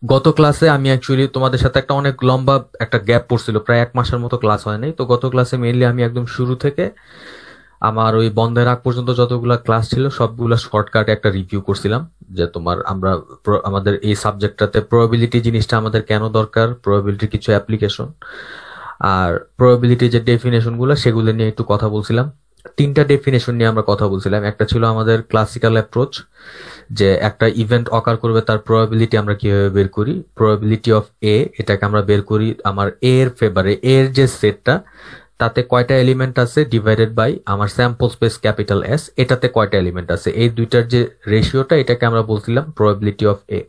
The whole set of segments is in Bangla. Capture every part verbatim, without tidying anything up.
গত ক্লাসে আমি অ্যাকচুয়ালি তোমাদের সাথে একটা অনেক লম্বা একটা গ্যাপ পড়ছিল, প্রায় এক মাসের মতো ক্লাস হয় নাই। তো গত ক্লাসে মেইনলি আমি একদম শুরু থেকে আমার ওই বন্ধের আগ পর্যন্ত যতগুলা ক্লাস ছিল সবগুলা শর্টকাটে একটা রিভিউ করছিলাম, যে তোমার আমরা প্র- আমাদের এই সাবজেক্টটাতে প্রবাবিলিটি জিনিসটা আমাদের কেন দরকার, প্রবাবিলিটির কিছু অ্যাপ্লিকেশন, আর প্রবাবিলিটি যে ডেফিনেশন গুলো সেগুলো নিয়ে একটু কথা বলছিলাম। তিনটা ডেফিনেশন নিয়ে আমরা কথা বলছিলাম। একটা ছিল আমাদের ক্লাসিক্যাল অ্যাপ্রোচ, যে একটা ইভেন্ট অকার করবে তার প্রবাবিলিটি আমরা কিভাবে বের করি, প্রবাবিলিটি অফ এ, এটাকে আমরা বের করি আমার এ এর ফেভারে, এ এর যে সেটটা তাতে কয়টা এলিমেন্ট আছে ডিভাইডেড বাই আমার স্যাম্পল স্পেস ক্যাপিটাল এস, এটাতে কয়টা এলিমেন্ট আছে, এই দুইটার যে রেশিওটা এটাকে আমরা বলছিলাম প্রবাবিলিটি অফ এ।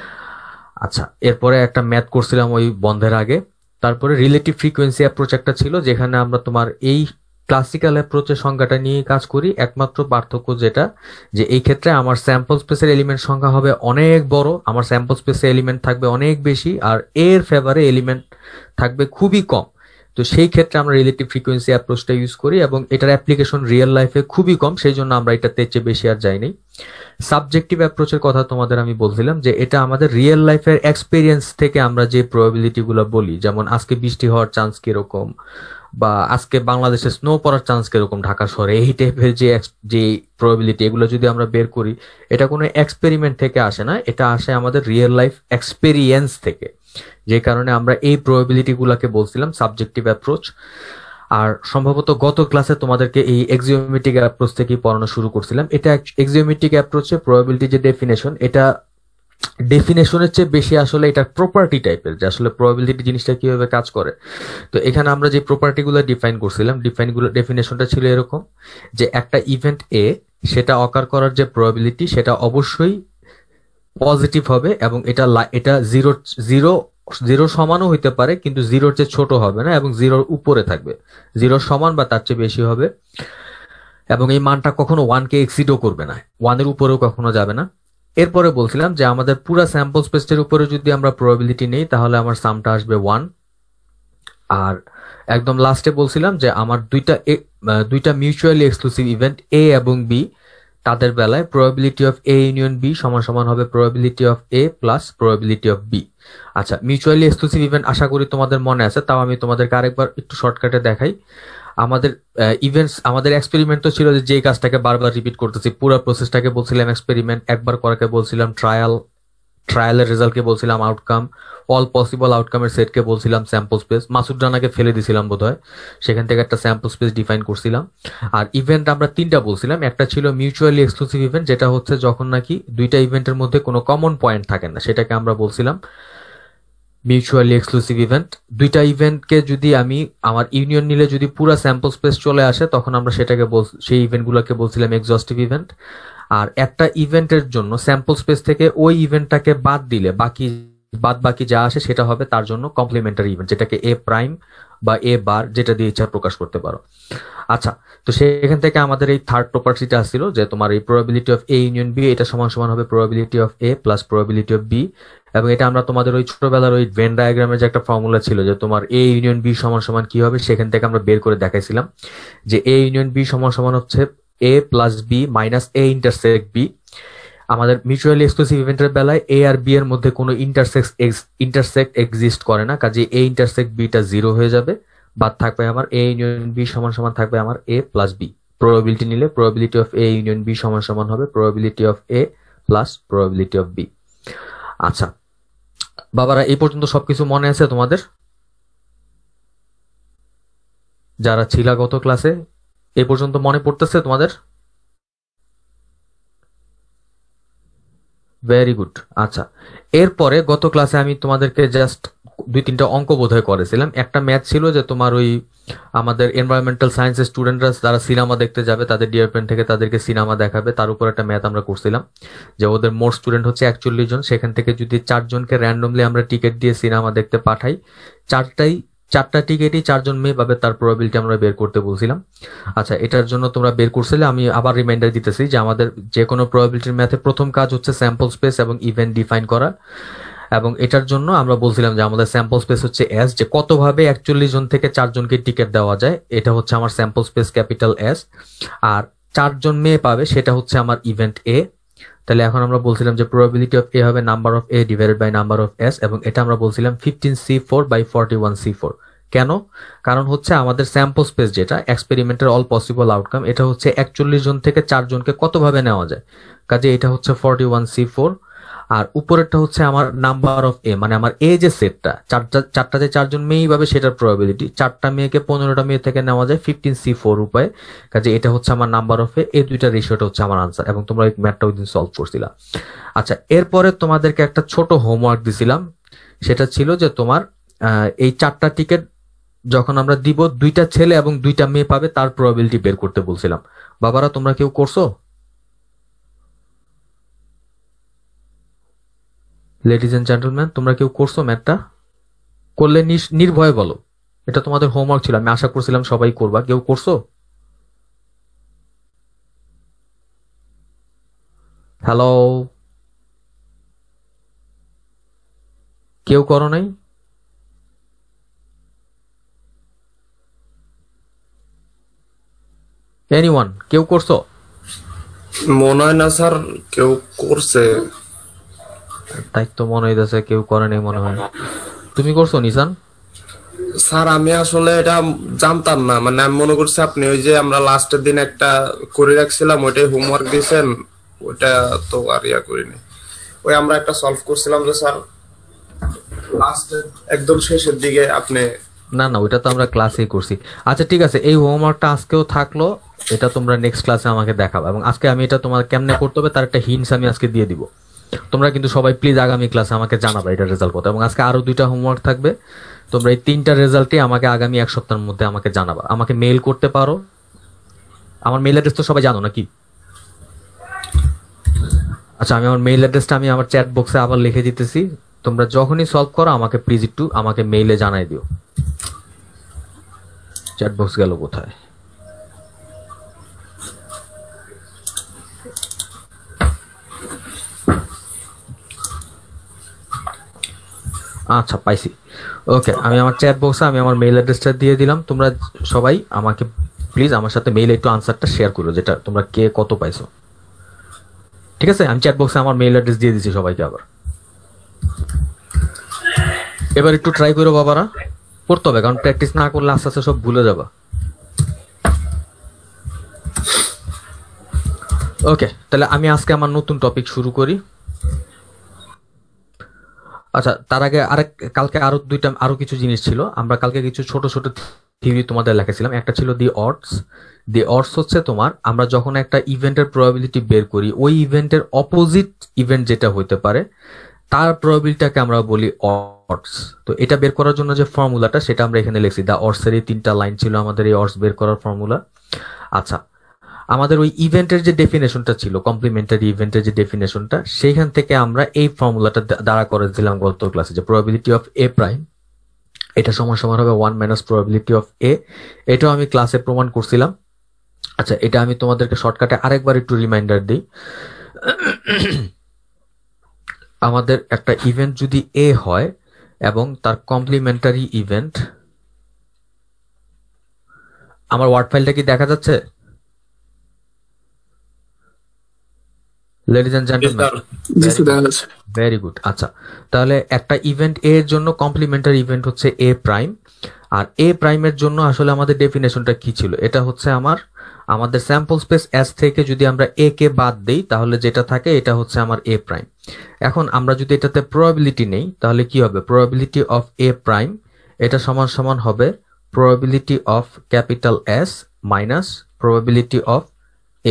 আচ্ছা, এরপরে একটা ম্যাথ করছিলাম ওই বন্ধের আগে। তারপরে রিলেটিভ ফ্রিকোয়েন্সি অ্যাপ্রোচ একটা ছিল, যেখানে আমরা তোমার এই ক্লাসিক্যাল অ্যাপ্রোচের সংখ্যাটা নিয়ে কাজ করি। একমাত্র পার্থক্য যেটা, যে এই ক্ষেত্রে আমার স্যাম্পল স্পেসের এলিমেন্ট সংখ্যা হবে অনেক বড়, আমার স্যাম্পল স্পেসের এলিমেন্ট থাকবে অনেক বেশি, আর এর ফেভারে এলিমেন্ট থাকবে খুবই কম। তো সেই ক্ষেত্রে আমরা রিলেটিভ ফ্রিকোয়েন্সি অ্যাপ্রোচটা ইউজ করি, এবং এটার অ্যাপ্লিকেশন রিয়েল লাইফে খুবই কম, সেই জন্য আমরা এটাতে চেয়ে বেশি আর যাইনি। সাবজেক্টিভ অ্যাপ্রোচের কথা তোমাদের আমি বলছিলাম, যে এটা আমাদের রিয়েল লাইফের এক্সপিরিয়েন্স থেকে আমরা যে প্রবাবিলিটি গুলো বলি, যেমন আজকে বৃষ্টি হওয়ার চান্স কিরকম, বা আজকে বাংলাদেশে স্নো পড়ার চান্স কিরকম ঢাকা শহরে, এই টাইপের যে ex- যে প্রবাবিলিটি, এগুলো যদি আমরা বের করি, এটা কোনো এক্সপেরিমেন্ট থেকে আসে না, এটা আসে আমাদের রিয়েল লাইফ এক্সপেরিয়েন্স থেকে। যে কারণে আমরা এই প্রবাবিলিটি গুলাকে বলছিলাম সাবজেক্টিভ অ্যাপ্রোচ। আর সম্ভবত গত ক্লাসে তোমাদেরকে এই এক্সিওমেট্রিক অ্যাপ্রোচ থেকে পড়ানো শুরু করছিলাম। এটা এক্সিওমেট্রিক অ্যাপ্রোচে প্রবাবিলিটি যে ডেফিনেশন, এটা ডেফিনেশনের চেয়ে বেশি আসলে এটা প্রপার্টি টাইপের, যে আসলে প্রবাবিলিটি জিনিসটা কিভাবে কাজ করে। তো এখানে আমরা যে প্রপার্টি গুলো ডিফাইন করছিলাম, ডিফাইন গুলো ডেফিনেশনটা ছিল এরকম, যে একটা ইভেন্ট এ, সেটা অকার করার যে প্রবাবিলিটি সেটা অবশ্যই পজিটিভ হবে, এবং এটা লা- এটা জিরো জিরো জিরো সমানও হইতে পারে, কিন্তু জিরোর চেয়ে ছোট হবে না, এবং জিরোর উপরে থাকবে, জিরোর সমান বা তার চেয়ে বেশি হবে। এবং এই মানটা কখনো ওয়ানকে এক্সিডও করবে না, ওয়ানের উপরেও কখনো যাবে না। এরপরে বলছিলাম যে আমাদের পুরো স্যাম্পল স্পেসের উপরে যদি আমরা প্রবাবিলিটি নেই, তাহলে আমার সামটা আসবে ওয়ান। আর একদম লাস্টে বলছিলাম যে আমার দুইটা এ- আহ, দুইটা মিউচুয়ালি এক্সক্লুসিভ ইভেন্ট এ এবং বি, তাদের বেলায় probability of A union B সমান সমান হবে probability of A plus probability of B. আচ্ছা, মিউচুয়ালি এক্সক্লুসিভ ইভেন্ট আশা করি তোমাদের মনে আছে, তাও আমি তোমাদেরকে আরেকবার একটু শর্টকাটে দেখাই। আমাদের ইভেন্টস, আমাদের এক্সপেরিমেন্ট তো ছিল যে যেই কাজটাকে বারবার রিপিট করতেছি, পুরো প্রসেসটাকে বলছিলাম এক্সপেরিমেন্ট, একবার করাকে বলছিলাম ট্রায়াল, ট্রায়ালের রেজাল্টকে বলছিলাম আউটকাম, অল পসিবল আউটকামের সেটকে বলছিলাম স্যাম্পল স্পেস। মাসুদ রানাকে ফেলে দিছিলাম বোধহয়, সেখান থেকে একটা স্যাম্পল স্পেস ডিফাইন করছিলাম। আর ইভেন্ট আমরা তিনটা বলছিলাম, একটা ছিল মিউচুয়ালি এক্সক্লুসিভ ইভেন্ট, যেটা হচ্ছে যখন নাকি দুইটা ইভেন্টের মধ্যে কোনো কমন পয়েন্ট থাকে না, সেটাকে আমরা বলছিলাম মিউচুয়ালি এক্সক্লুসিভ ইভেন্ট। দুইটা ইভেন্টকে যদি আমি আমার ইউনিয়ন নিলে যদি পুরো স্যাম্পল স্পেস চলে আসে, তখন আমরা সেটাকে বল- সেই ইভেন্টগুলোকে বলছিলাম এক্সস্টিভ ইভেন্ট। আর একটা ইভেন্টের জন্য স্যাম্পল স্পেস থেকে ওই ইভেন্টটাকে বাদ দিলে বাকি বাদ বাকি যা আসে সেটা হবে তার জন্য কমপ্লিমেন্টারি ইভেন্ট, যেটাকে এ প্রাইম বা এ বার, যেটা দিয়ে ইচ্ছা প্রকাশ করতে পারো। আচ্ছা, তো সেখান থেকে আমাদের এই থার্ড প্রপার্টিটা আসছিল, যে তোমার এই probability of A union B, এটা সমান সমান হবে probability of A plus probability of B. এবং এটা আমরা তোমাদের ওই ছোটবেলার ওই ভেন ডায়াগ্রামের যে একটা ফর্মুলা ছিল, যে তোমার এ ইউনিয়ন বি সমান সমান কি হবে, সেখান থেকে আমরা বের করে দেখাইছিলাম যে এ ইউনিয়ন বি সমান সমান হচ্ছে A plus B minus A intersect B. আমাদের মিউচুয়ালি এক্সক্লুসিভ ইভেন্টের বেলায় এ আর বি এর মধ্যে কোনো ইন্টারসেক্ট ইন্টারসেক্ট এক্সিস্ট করে না, কাজে এ ইন্টারসেক্ট বিটা জিরো হয়ে যাবে, বাদ থাকবে আমার এ ইউনিয়ন বি সমান সমান থাকবে আমার এ প্লাস বি। প্রবাবিলিটি নিলে probability of A union B সমান সমান হবে probability of A plus probability of B. আচ্ছা বাবারা, এই পর্যন্ত সবকিছু মনে আছে তোমাদের, যারা ছিলা গত ক্লাসে? এই পর্যন্ত মনে পড়তেছে তোমাদের? Very good. আচ্ছা, এরপরে গত ক্লাসে আমি তোমাদেরকে জাস্ট দুই তিনটা অঙ্ক বোধহয় করেছিলাম। একটা ম্যাথ ছিল যে তোমার ওই আমাদের এনভায়রনমেন্টাল সায়েন্সের স্টুডেন্টরা যারা সিনেমা দেখতে যাবে, তাদের ডিয়ার ফ্রেন্ড থেকে তাদেরকে সিনেমা দেখাবে, তার উপর একটা ম্যাথ আমরা করছিলাম, যে ওদের মোট স্টুডেন্ট হচ্ছে একচল্লিশ জন, সেখান থেকে যদি চারজনকে র্যান্ডমলি আমরা টিকিট দিয়ে সিনেমা দেখতে পাঠাই, চারটাই চারটা টিকিটই চারজন মেয়ে পাবে, তার প্রবাবিলিটি আমরা বের করতে বলছিলাম। আচ্ছা, এটার জন্য তোমরা বের করছিলে, আমি আবার রিমাইন্ডার দিতেছি যে আমাদের যে কোনো প্রবাবিলিটির ম্যাথে প্রথম কাজ হচ্ছে স্যাম্পল স্পেস এবং ইভেন্ট ডিফাইন করা। এবং এটার জন্য আমরা বলছিলাম যে আমাদের স্যাম্পল স্পেস হচ্ছে এস, যে কতভাবে একচল্লিশ জন থেকে চারজনকে টিকিট দেওয়া যায়, এটা হচ্ছে আমার স্যাম্পল স্পেস ক্যাপিটাল এস। আর চারজন মেয়ে পাবে, সেটা হচ্ছে আমার ইভেন্ট এ। তাহলে এখন আমরা বলছিলাম যে প্রবাবিলিটি অফ এ হবে number of A divided by number of S, এবং এটা আমরা বলছিলাম fifteen C four by forty one C four. কেন? কারণ হচ্ছে আমাদের স্যাম্পল স্পেস যেটা এক্সপেরিমেন্টের অল পসিবল আউটকাম, এটা হচ্ছে একচল্লিশ জন থেকে চার জনকে কতভাবে নেওয়া যায়, কাজে এটা হচ্ছে ফর্টি ওয়ান সি ফোর। আর উপরেরটা হচ্ছে আমার নাম্বার অফ এ, মানে আমার এ যে সেটটা, চারটা চারটা যে চারজন মেয়েই পাবে সেটার প্রবাবিলিটি, চারটা মেয়েকে পনেরোটা মেয়ে থেকে নেওয়া যায় ফিফটিন সি ফোর উপায়ে, কাজে এটা হচ্ছে আমার নাম্বার অফ এ। এই দুইটা রেশিওটা হচ্ছে আমার আনসার, এবং তোমরা এই ম্যাথটা ওই দিন সলভ করছিলা। আচ্ছা, এরপরে তোমাদেরকে একটা ছোট হোমওয়ার্ক দিছিলাম, সেটা ছিল যে তোমার এই চারটা টিকিট যখন আমরা দিব, দুইটা ছেলে এবং দুইটা মেয়ে পাবে তার প্রবাবিলিটি বের করতে বলছিলাম। বাবারা তোমরা কেউ করছো? লেডিজ এন্ড জেন্টলম্যান, তোমরা কেউ করছো ম্যাথটা? করলে নির্ভয়ে বলো, এটা তোমাদের হোমওয়ার্ক ছিল, আমি আশা করছিলাম সবাই করবা। কেউ করছো? হ্যালো, কেউ করো নাই? এনিওয়ান, কেউ করছো? মনে হয় না স্যার কেউ করছে। তাই তো মনে হইতেছে কেউ করে নাই মনে হয়। তুমি করছো নিসান? স্যার আমি আসলে এটা জানতাম না, মানে আমি মনে করছি আপনি ওই যে আমরা লাস্টের দিন একটা করে রাখছিলাম ওইটাই হোমওয়ার্ক দিয়েছেন, ওইটা তো আর ইয়া করিনি। ওই আমরা একটা সলভ করছিলাম যে স্যার লাস্টের একদম শেষের দিকে আপনি। না না, ওইটা তো আমরা ক্লাসেই করছি। আচ্ছা ঠিক আছে, এই হোমওয়ার্কটা আজকেও থাকলো, এটা তোমরা নেক্সট ক্লাসে আমাকে দেখাবো, এবং আজকে আমি এটা তোমার কেমনে করতে হবে তার একটা হিন্টস আমি আজকে দিয়ে দিব। তোমরা কিন্তু সবাই প্লিজ আগামী ক্লাসে আমাকে জানাবা এটা রেজাল্ট কত, এবং আজকে আরো দুইটা হোমওয়ার্ক থাকবে। তোমরা এই তিনটা রেজাল্টই আমাকে আগামী এক সপ্তাহের মধ্যে আমাকে জানাবা। আমাকে মেইল করতে পারো, আমার মেইল অ্যাড্রেস তো সবাই জানো নাকি? আচ্ছা, আমি আমার মেইল অ্যাড্রেসটা আমি আমার চ্যাট বক্সে আবার লিখে দিতেছি। তোমরা যখনই সলভ করো আমাকে প্লিজ একটু আমাকে মেইলে জানাই দিও। চ্যাট বক্স গেল কোথায়? আচ্ছা পাইছি, ওকে। আমি আমার চ্যাট বক্সে আমি আমার মেইল অ্যাড্রেসটা দিয়ে দিলাম। তোমরা সবাই আমাকে প্লিজ আমার সাথে মেইলে একটু আনসারটা শেয়ার করো, যেটা তোমরা কে কত পাইছো। ঠিক আছে, আমি চ্যাট বক্সে আমার মেইল অ্যাড্রেস দিয়ে দিচ্ছি সবাইকে আবার। এবার একটু ট্রাই করো বাবারা, করতে হবে, কারণ প্র্যাকটিস না করলে আস্তে আস্তে সব ভুলে যাবা। ওকে, তাহলে আমি আজকে আমার নতুন টপিক শুরু করি। আচ্ছা, তার আগে আরেক কালকে আরো দুইটা আরো কিছু জিনিস ছিল। আমরা কালকে কিছু ছোট ছোট থিওরি তোমাদের লেখাছিলাম। একটা ছিল দি অডস। দি অডস হচ্ছে তোমার, আমরা যখন একটা ইভেন্টের প্রবাবিলিটি বের করি, ওই ইভেন্টের অপোজিট ইভেন্ট যেটা হইতে পারে তার প্রবাবিলিটিটাকে আমরা বলি অডস। তো এটা বের করার জন্য যে ফর্মুলাটা সেটা আমরা এখানে লিখছি। দা অডসের এই তিনটা লাইন ছিল আমাদের এই অডস বের করার ফর্মুলা। আচ্ছা, আমাদের ওই ইভেন্টের যে ডেফিনেশনটা ছিল, কমপ্লিমেন্টারি ইভেন্টের যে ডেফিনেশনটা, সেইখান থেকে আমরা এই ফর্মুলাটা দ্বারা করেছিলাম গত ক্লাসে, যে প্রবাবিলিটি অফ এ প্রাইম এটা সমান সমান হবে one minus probability of A. এটাও আমি ক্লাসে প্রমাণ করছিলাম। আচ্ছা, এটা আমি তোমাদেরকে শর্টকাটে আরেকবার একটু রিমাইন্ডার দিই। আমাদের একটা ইভেন্ট যদি এ হয় এবং তার কমপ্লিমেন্টারি ইভেন্ট, আমার ওয়ার্ড ফাইলটা কি দেখা যাচ্ছে? Ladies and gentleman, very good. আচ্ছা, তাহলে একটা ইভেন্ট এ এর জন্য কমপ্লিমেন্টারি ইভেন্ট হচ্ছে এ প্রাইম, আর এ প্রাইমের জন্য আসলে আমাদের ডেফিনেশনটা কি ছিল? এটা হচ্ছে আমার আমাদের স্যাম্পল স্পেস এস থেকে যদি আমরা এ কে বাদ দেই তাহলে যেটা থাকে এটা হচ্ছে আমার এ প্রাইম। এখন আমরা যদি এটাতে প্রবাবিলিটি নেই তাহলে কি হবে? প্রবাবিলিটি অফ এ প্রাইম এটা সমান সমান হবে probability of capital S minus probability of A.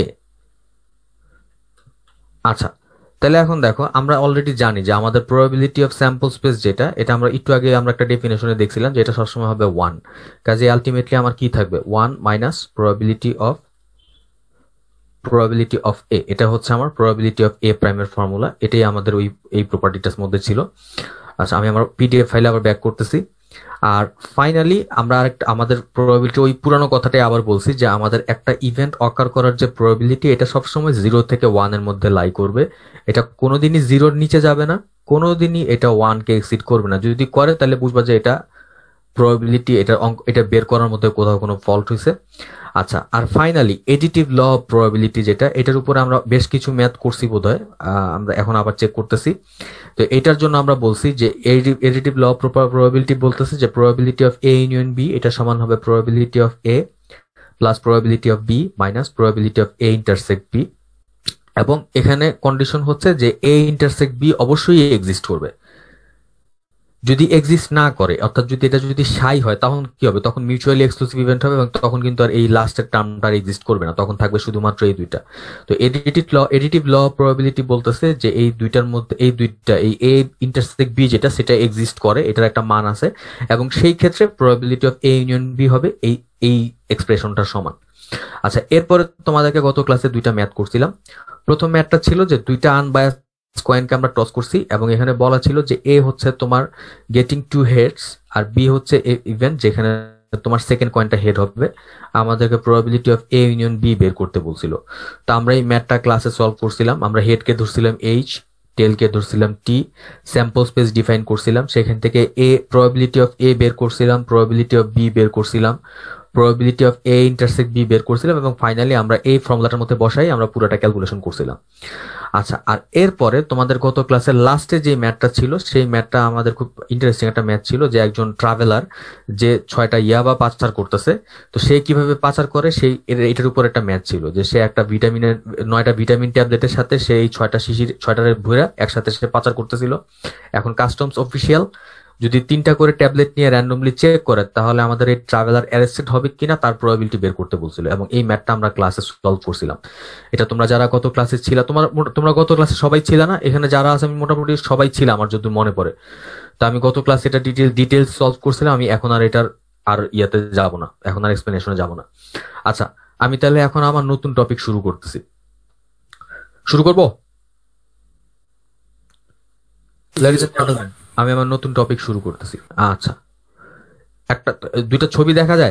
আচ্ছা, তাহলে এখন দেখো, আমরা অলরেডি জানি যে আমাদের প্রবাবিলিটি অফ স্যাম্পল স্পেস যেটা, এটা আমরা একটু আগে আমরা একটা ডেফিনেশনে দেখছিলাম যে এটা সবসময় হবে ওয়ান। কাজে আলটিমেটলি আমার কি থাকবে? One minus probability of probability of A. এটা হচ্ছে আমার প্রবাবিলিটি অফ এ প্রাইমের ফর্মুলা। এটাই আমাদের ওই এই প্রপার্টিটার মধ্যে ছিল। আচ্ছা, আমি আমার পিডিএফ ফাইলে আবার ব্যাক করতেছি। আর ফাইনালি আমরা আরেকটা আমাদের প্রবাবিলিটি, ওই পুরানো কথাটাই আবার বলছি যে আমাদের একটা ইভেন্ট অকার করার যে প্রবাবিলিটি এটা সবসময় জিরো থেকে ওয়ান এর মধ্যে লাই করবে। এটা কোনোদিনই জিরোর নিচে যাবে না, কোনোদিনই এটা ওয়ান কে এক্সিড করবে না। যদি করে তাহলে বুঝবা যে এটা প্রবাবিলিটি, এটা অঙ্ক এটা বের করার মধ্যে কোথাও কোনো ফল্ট হয়েছে। আচ্ছা, আর finally additive law of probability, যেটা এটার উপরে আমরা বেশ কিছু ম্যাথ করছি বোধহয়, আহ, আমরা এখন আবার চেক করতেছি। তো এটার জন্য আমরা বলছি যে এডিটিভ ল অফ প্রবাবিলিটি বলতেছে যে probability of A union B এটা সমান হবে probability of A plus probability of B minus probability of A intersect B, এবং এখানে কন্ডিশন হচ্ছে যে এ ইন্টারসেক্ট বি অবশ্যই এক্সিস্ট করবে। যদি এক্সিস্ট না করে, অর্থাৎ যদি এটা যদি সাই হয়, তখন কি হবে? তখন মিউচুয়ালি এক্সক্লুসিভ ইভেন্ট হবে এবং তখন কিন্তু আর এই লাস্টের টার্মটা এক্সিস্ট করবে না, তখন থাকবে শুধুমাত্র এই দুইটা। তো additive law additive law probability বলতেছে যে এই দুইটার মধ্যে এই দুইটা এই এ ইন্টারসেক্ট বি যেটা সেটা এক্সিস্ট করে, এটার একটা মান আছে, এবং সেই ক্ষেত্রে probability of A union B হবে এই এই এক্সপ্রেশনটার সমান। আচ্ছা, এরপরে তোমাদেরকে গত ক্লাসে দুইটা ম্যাথ করছিলাম। প্রথম ম্যাথটা ছিল যে দুইটা আনবায়াস কয়েনকে আমরা টস করছি এবং এখানে বলা ছিল যে এ হচ্ছে তোমার গেটিং টু হেডস আর বি হচ্ছে ইভেন্ট যেখানে তোমার সেকেন্ড কয়েনটা হেড হবে। আমাদেরকে probability of A union B বের করতে বলছিল। তো আমরা এই ম্যাথটা ক্লাসে সলভ করছিলাম। আমরা হেডকে ধরছিলাম এইচ, টেলকে ধরছিলাম টি, স্যাম্পল স্পেস ডিফাইন করছিলাম, সেখান থেকে এ প্রবাবিলিটি অফ এ বের করছিলাম, প্রবাবিলিটি অফ বি বের করছিলাম, probability of A intersect B বের করছিলাম, এবং ফাইনালি আমরা এই ফর্মুলাটার মধ্যে বসাই আমরা পুরোটা ক্যালকুলেশন করছিলাম। আচ্ছা, আর এরপরে তোমাদের গত ক্লাসের লাস্টে যে ম্যাথটা ছিল সেই ম্যাথটা আমাদের খুব ইন্টারেস্টিং একটা ম্যাথ ছিল, যে একজন ট্রাভেলার যে ছয়টা ইয়াবা পাচার করতেছে, তো সে কিভাবে পাচার করে সেই এটার উপর একটা ম্যাথ ছিল, যে সে একটা ভিটামিনের নয়টা ভিটামিন ট্যাবলেটের সাথে সেই ছয়টা শিশির ছয়টার ভুঁড়া একসাথে সে পাচার করতেছিল। এখন কাস্টমস অফিসিয়াল যদি তিনটা করে ট্যাবলেট নিয়ে র্যান্ডমলি চেক করে তাহলে আমাদের এই ট্রাভেলার অ্যারেস্টেড হবে কিনা তার প্রবাবিলিটি বের করতে বলছিল, এবং এই ম্যাথটা আমরা ক্লাসে সলভ করছিলাম। এটা তোমরা যারা গত ক্লাসে ছিল, তোমার তোমরা গত ক্লাসে সবাই ছিল না? এখানে যারা আছে আমি মোটামুটি সবাই ছিল আমার যদি মনে পড়ে। তো আমি গত ক্লাসে এটা ডিটেল ডিটেলস সলভ করছিলাম। আমি এখন আর এটার আর ইয়াতে যাব না, এখন আর এক্সপ্লেনেশনে যাব না। আচ্ছা, আমি তাহলে এখন আমার নতুন টপিক শুরু করতেছি। শুরু করব? Ladies and gentlemen, আমি আমার নতুন টপিক শুরু করতেছি। আচ্ছা, একটা দুইটা ছবি দেখা যায়?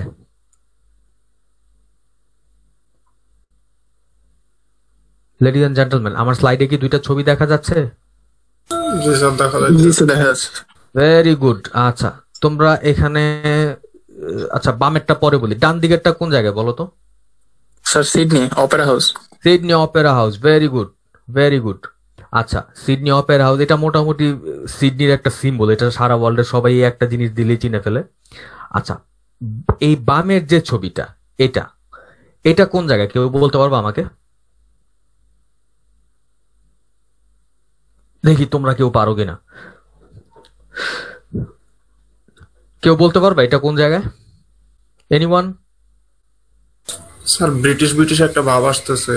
লেডিজ এন্ড জেন্টলম্যান, আমার স্লাইডে কি দুইটা ছবি দেখা যাচ্ছে? জি স্যার, দেখা জি যাচ্ছে। স্যার, দেখা যাচ্ছে। Very good. আচ্ছা, তোমরা এখানে আচ্ছা বামেরটা পরে বলি, ডান দিকেরটা কোন জায়গায় বলো তো? Sir Sydney Opera House. Sydney Opera House, very good very good. আচ্ছা, সিডনি অপেরা হাউস এটা মোটামুটি সিডনির একটা সিম্বল, এটা সারা ওয়ার্ল্ডের সবাই এই একটা জিনিস দিলেই চিনে ফেলে। আচ্ছা, এই বামের যে ছবিটা এটা এটা কোন জায়গায় কেউ বলতে পারবো আমাকে? দেখি তোমরা কেউ পারো কিনা, কেউ বলতে পারবে এটা কোন জায়গায়? এনিওয়ান? স্যার ব্রিটিশ ব্রিটিশ একটা ভাব আসতেছে।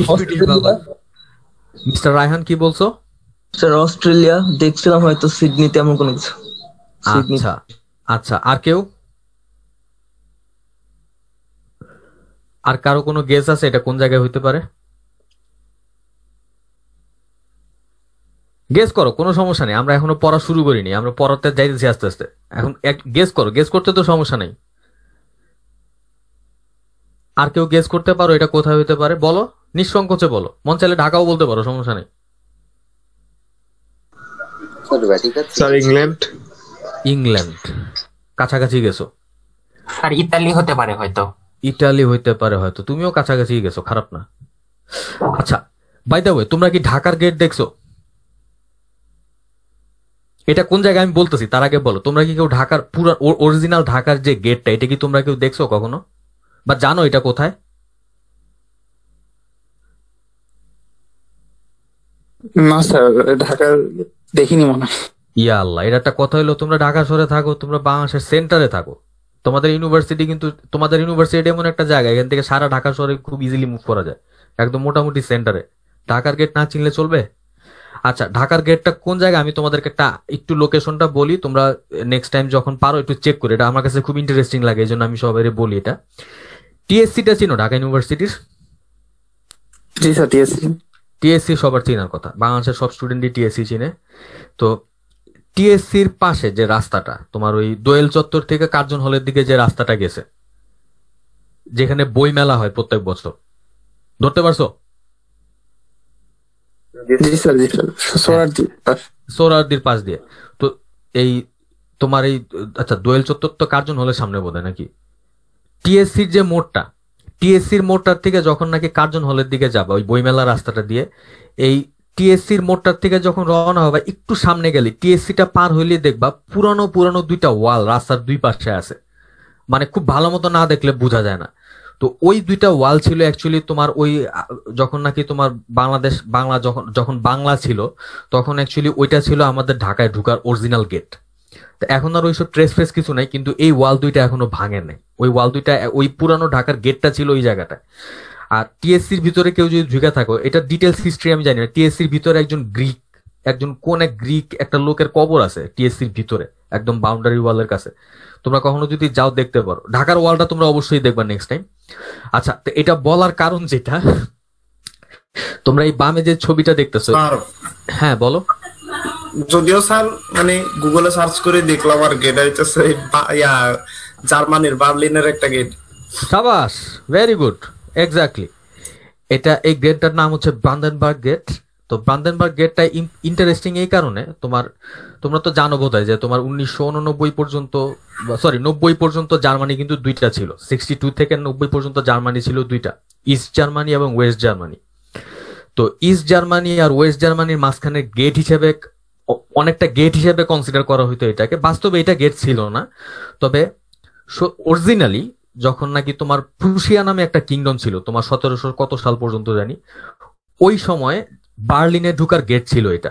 মিস্টার রায়হান কি বলছো? স্যার অস্ট্রেলিয়া দেখছিলাম, হয়তো সিডনিতে এমন কোনো কিছু। সিডনি। আচ্ছা আচ্ছা, আর কেউ? আর কারো কোনো গেস আছে এটা কোন জায়গায় হইতে পারে? গেস করো, কোনো সমস্যা নেই, আমরা এখনো পড়া শুরু করিনি, আমরা পড়াতে যাইতেছি আস্তে আস্তে। এখন এক গেস করো, গেস করতে তো সমস্যা নেই। আর কেউ গেস করতে পারো এটা কোথায় হইতে পারে? বলো, নিঃসংকোচে বলো, মন চাইলে ঢাকাও বলতে পারো, সমস্যা নেই। Sir England. ইংল্যান্ড, কাছাকাছি গেছো। আর ইতালি হতে পারে হয়তো। ইটালি হইতে পারে হয়তো, তুমিও কাছাকাছি গেছো, খারাপ না। আচ্ছা, বাই দ্য ওয়ে, তোমরা কি ঢাকার গেট দেখছো? এটা কোন জায়গায় আমি বলতেছি তার আগে বলো, তোমরা কি কেউ ঢাকার পুরো অরিজিনাল ঢাকার যে গেটটা এটা কি তোমরা কেউ দেখছো কখনো, বা জানো এটা কোথায়? না স্যার, ঢাকার দেখিনি মনে হয়। ইয়া আল্লাহ, এটা একটা কথা হলো, তোমরা ঢাকা শহরে থাকো, তোমরা বাংলাদেশের সেন্টারে থাকো, তোমাদের ইউনিভার্সিটি কিন্তু তোমাদের ইউনিভার্সিটি এমন একটা জায়গা এখান থেকে সারা ঢাকা শহরে খুব ইজিলি মুভ করা যায়, একদম মোটামুটি সেন্টারে। ঢাকার গেট না চিনলে চলবে? আচ্ছা, ঢাকার গেটটা কোন জায়গায় আমি তোমাদেরকে একটা একটু লোকেশনটা বলি, তোমরা নেক্সট টাইম যখন পারো একটু চেক করে, এটা আমার কাছে খুব ইন্টারেস্টিং লাগে, এই জন্য আমি সবাই বলি এটা। টিএসসিটা চিনো? ঢাকা ইউনিভার্সিটির জি স্যার, টিএসসি। টিএসসি সবার চেনার কথা, বাংলাদেশের সব স্টুডেন্টই টিএসসি চিনে। তো টিএসসির পাশে যে রাস্তাটা তোমার ওই দোয়েল চত্বর থেকে কার্জন হলের দিকে যে রাস্তাটা গেছে, যেখানে বই মেলা হয় প্রত্যেক বছর, ধরতে পারছো? জি স্যার, জি স্যার, সোরারজি। সোহরাওয়ার্দীর পাশ দিয়ে। তো এই তোমার এই আচ্ছা দোয়েল চত্বর তো কার্জন হলের সামনে বোধহয় নাকি? টিএসসির যে মোড়টা, টিএসসির মোড়টার থেকে যখন নাকি কার্জন হলের দিকে যাবা ওই বইমেলা রাস্তাটা দিয়ে, এই টিএসসির মোড়টার থেকে যখন রওনা হবে একটু সামনে গেলে টিএসসিটা পার হইলে দেখবা পুরানো পুরানো দুইটা ওয়াল রাস্তার দুই পাশে আছে, মানে খুব ভালো মতো না দেখলে বোঝা যায় না। তো ওই দুইটা ওয়াল ছিল অ্যাকচুয়ালি তোমার ওই আহ, যখন নাকি তোমার বাংলাদেশ বাংলা যখন যখন বাংলা ছিল তখন অ্যাকচুয়ালি ওইটা ছিল আমাদের ঢাকায় ঢুকার অরিজিনাল গেট। তো এখন আর ওইসব ট্রেস ফ্রেস কিছু নাই, কিন্তু এই ওয়াল দুইটা এখনো ভাঙে নাই। ওই ওয়াল দুইটা ওই পুরানো ঢাকার গেটটা ছিল ওই জায়গাটায়। আর টিএসসির ভিতরে কেউ যদি ঢুকে থাকো, এটা ডিটেলস হিস্ট্রি আমি জানি না, টিএসসির ভিতরে একজন গ্রিক একজন কোন এক গ্রিক একটা লোকের কবর আছে টিএসসির ভিতরে একদম বাউন্ডারি ওয়ালের কাছে। তোমরা কখনো যদি যাও দেখতে পারো, ঢাকার ওয়ালটা তোমরা অবশ্যই দেখবা নেক্সট টাইম। আচ্ছা, তো এটা বলার কারণ যেটা, তোমরা এই বামে যে ছবিটা দেখতেছো, স্যার হ্যাঁ বলো। যদিও স্যার মানে গুগলে সার্চ করে দেখলাম আর গেট হইতেছে এই বা- ইয়া জার্মানির বার্লিনের একটা গেট। সাবাস, ভেরি গুড, এক্স্যাক্টলি। এটা এই গেটটার নাম হচ্ছে ব্রান্ডেনবার্গ গেট। তো ব্রান্ডেনবার্গ গেটটা ইন্টারেস্টিং এই কারণে, তোমার তোমরা তো জানো বোধহয় যে তোমার উনিশশো উননব্বই পর্যন্ত, সরি নব্বই পর্যন্ত জার্মানি কিন্তু দুইটা ছিল। সিক্সটি টু থেকে নব্বই পর্যন্ত জার্মানি ছিল দুইটা, ইস্ট জার্মানি এবং ওয়েস্ট জার্মানি। তো ইস্ট জার্মানি আর ওয়েস্ট জার্মানির মাঝখানে গেট হিসেবে অ- অনেকটা গেট হিসেবে কনসিডার করা হতো এটাকে। বাস্তবে এটা গেট ছিল না, তবে অরিজিনালি যখন নাকি তোমার প্রুশিয়া নামে একটা কিংডম ছিল তোমার সতেরোশো কত সাল পর্যন্ত জানি, ওই সময় বার্লিনে ঢুকার গেট ছিল এটা।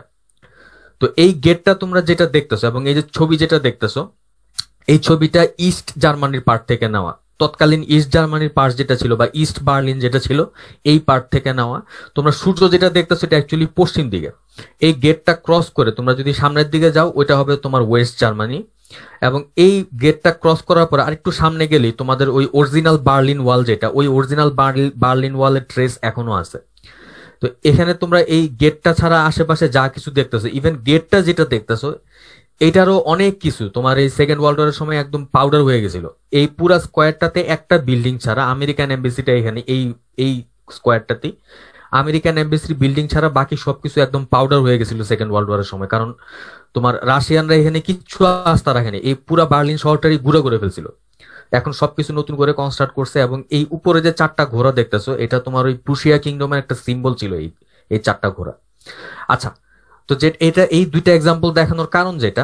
তো এই গেটটা তোমরা যেটা দেখতেছো এবং এই যে ছবি যেটা দেখতেছো, এই ছবিটা ইস্ট জার্মানির পার্ট থেকে নেওয়া। তৎকালীন ইস্ট জার্মানির পার্ট যেটা ছিল বা ইস্ট বার্লিন যেটা ছিল এই পার্ট থেকে নেওয়া। তোমরা সূর্য যেটা দেখতেছো এটা অ্যাকচুয়ালি পশ্চিম দিকে। এই গেটটা ক্রস করে তোমরা যদি সামনের দিকে যাও ওইটা হবে তোমার ওয়েস্ট জার্মানি, এবং এই গেটটা ক্রস করার পর আরেকটু সামনে গেলেই তোমাদের ওই অরিজিনাল বার্লিন ওয়াল যেটা, ওই অরিজিনাল বার্লিন ওয়ালের ট্রেস এখনো আছে। তো এখানে তোমরা এই গেটটা ছাড়া আশেপাশে যা কিছু দেখতেছো, ইভেন গেটটা যেটা দেখতেছো এটারও অনেক কিছু তোমার এই সেকেন্ড ওয়ার্ল্ড ওয়ারের সময় একদম পাউডার হয়ে গেছিল। এই পুরা স্কোয়ারটাতে একটা বিল্ডিং ছাড়া, আমেরিকান এমবেসিটা এখানে এই এই স্কোয়ারটাতে আমেরিকান এমবেসির বিল্ডিং ছাড়া বাকি সবকিছু একদম পাউডার হয়ে গেছিল সেকেন্ড ওয়ার্ল্ড ওয়ারের সময়। কারণ তোমার রাশিয়ানরা এখানে কিচ্ছু আস্থা রাখেনি, এই পুরা বার্লিন শহরটারই ঘুরে ঘুরে ফেলছিল। এখন সবকিছু নতুন করে কনস্ট্রাক্ট করছে, এবং এই উপরে যে চারটা ঘোড়া দেখতেছো এটা তোমার ওই প্রুশিয়া কিংডমের একটা সিম্বল ছিল, এই এই চারটা ঘোড়া। আচ্ছা, তো যে এটা এই দুইটা এক্সাম্পল দেখানোর কারণ যেটা,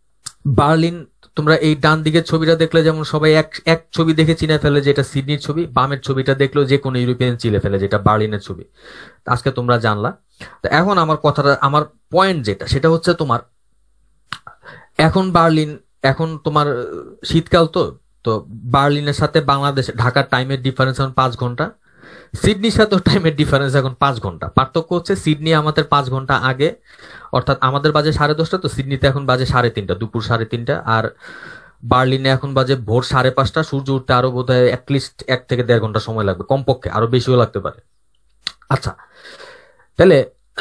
বার্লিন তোমরা এই ডান দিকের ছবিটা দেখলে যেমন সবাই এক এক ছবি দেখে চিনে ফেলে যে এটা সিডনির ছবি, বামের ছবিটা দেখলেও যে কোনো ইউরোপিয়ান চিনে ফেলে যেটা বার্লিনের ছবি। আজকে তোমরা জানলা। তো এখন আমার কথাটা, আমার পয়েন্ট যেটা সেটা হচ্ছে তোমার এখন বার্লিন, এখন তোমার আহ, শীতকাল তো, তো বার্লিনের সাথে বাংলাদেশ ঢাকার টাইমের ডিফারেন্স এখন পাঁচ ঘন্টা, সিডনির সাথেও টাইমের ডিফারেন্স এখন পাঁচ ঘন্টা। পার্থক্য হচ্ছে সিডনি আমাদের পাঁচ ঘন্টা আগে, অর্থাৎ আমাদের বাজে সাড়ে দশটা, তো সিডনিতে এখন বাজে সাড়ে তিনটা, দুপুর সাড়ে তিনটা। আর বার্লিনে এখন বাজে ভোর সাড়ে পাঁচটা। সূর্য উঠতে আরো বোধ হয় অ্যাটলিস্ট এক থেকে দেড় ঘন্টা সময় লাগবে, কমপক্ষে, আরো বেশিও লাগতে পারে। আচ্ছা, তাহলে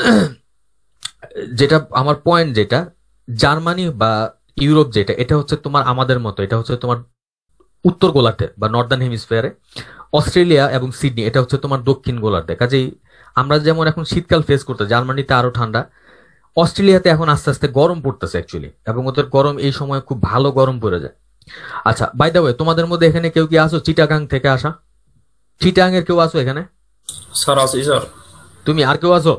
যেটা আমার পয়েন্ট যেটা, জার্মানি বা ইউরোপ যেটা, এটা হচ্ছে তোমার আমাদের মতো, এটা হচ্ছে তোমার উত্তর গোলার্ধে বা নর্দার্ন হেমিস্ফিয়ারে। অস্ট্রেলিয়া এবং সিডনি এটা হচ্ছে তোমার দক্ষিণ গোলার্ধে। কাজেই আমরা যেমন এখন শীতকাল ফেস করতে, জার্মানিতে আরো ঠান্ডা, অস্ট্রেলিয়াতে এখন আস্তে আস্তে গরম পড়তেছে অ্যাকচুয়ালি, এবং ওদের গরম এই সময় খুব ভালো গরম পড়ে যায়। আচ্ছা, বাই দ্য ওয়ে, তোমাদের মধ্যে এখানে কেউ কি আসো চিটাগাং থেকে আসা? চিটাগাং এর কেউ আসো এখানে? স্যার আছি স্যার। তুমি আর কেউ আসো?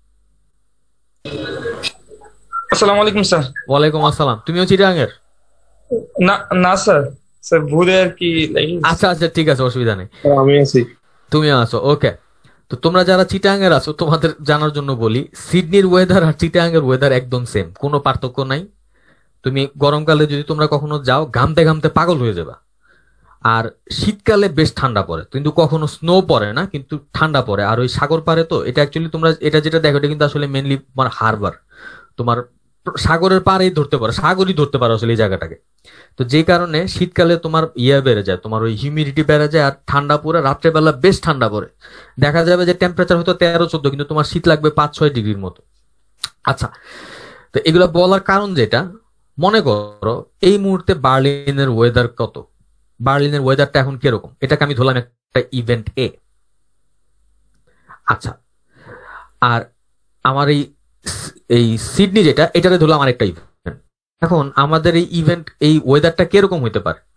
আসসালামু আলাইকুম স্যার। ওয়ালাইকুম আসসালাম। তুমিও চিটাগাং এর? না না স্যার, স্যার ভুলে আর কি লাগি। আচ্ছা আচ্ছা, ঠিক আছে, অসুবিধা নেই, আমি আছি। তুমিও আসো। ওকে, তো তোমরা যারা চিটাগাং এর আছো তোমাদের জানার জন্য বলি, সিডনির ওয়েদার আর চিটাগাং এর ওয়েদার একদম সেম, কোনো পার্থক্য নাই। তুমি গরমকালে যদি তোমরা কখনো যাও ঘামতে ঘামতে পাগল হয়ে যাবে। আর শীতকালে বেশ ঠান্ডা পড়ে, কিন্তু কখনো স্নো পড়ে না, কিন্তু ঠান্ডা পড়ে। আর ওই সাগর পারে তো, এটা অ্যাকচুয়ালি তোমরা এটা যেটা দেখো এটা কিন্তু আসলে মেনলি তোমার হারবার, তোমার সাগরের পাড়েই ধরতে পারো, সাগরই ধরতে পারো আসলে এই জায়গাটাকে। তো যে কারণে শীতকালে তোমার ইয়ে বেড়ে যায়, তোমার ওই হিউমিডিটি বেড়ে যায়, আর ঠান্ডা পড়ে, রাত্রেবেলা বেশ ঠান্ডা পড়ে। দেখা যাবে যে টেম্পারেচার হয়তো তেরো চোদ্দ, কিন্তু তোমার শীত লাগবে পাঁচ ছয় ডিগ্রির মতো। আচ্ছা, তো এগুলো বলার কারণ যেটা, মনে করো এই মুহূর্তে বার্লিনের ওয়েদার কত, বার্লিনের ওয়েদারটা এখন কিরকম, এটাকে আমি ধরলাম একটা ইভেন্ট এ। আচ্ছা, আর আমার এই এই সিডনি যেটা, এটাকে ধরলাম আরেকটা ইভেন্ট। এখন আমাদের এই ইভেন্ট, এই ওয়েদারটা কিরকম হইতে পারে,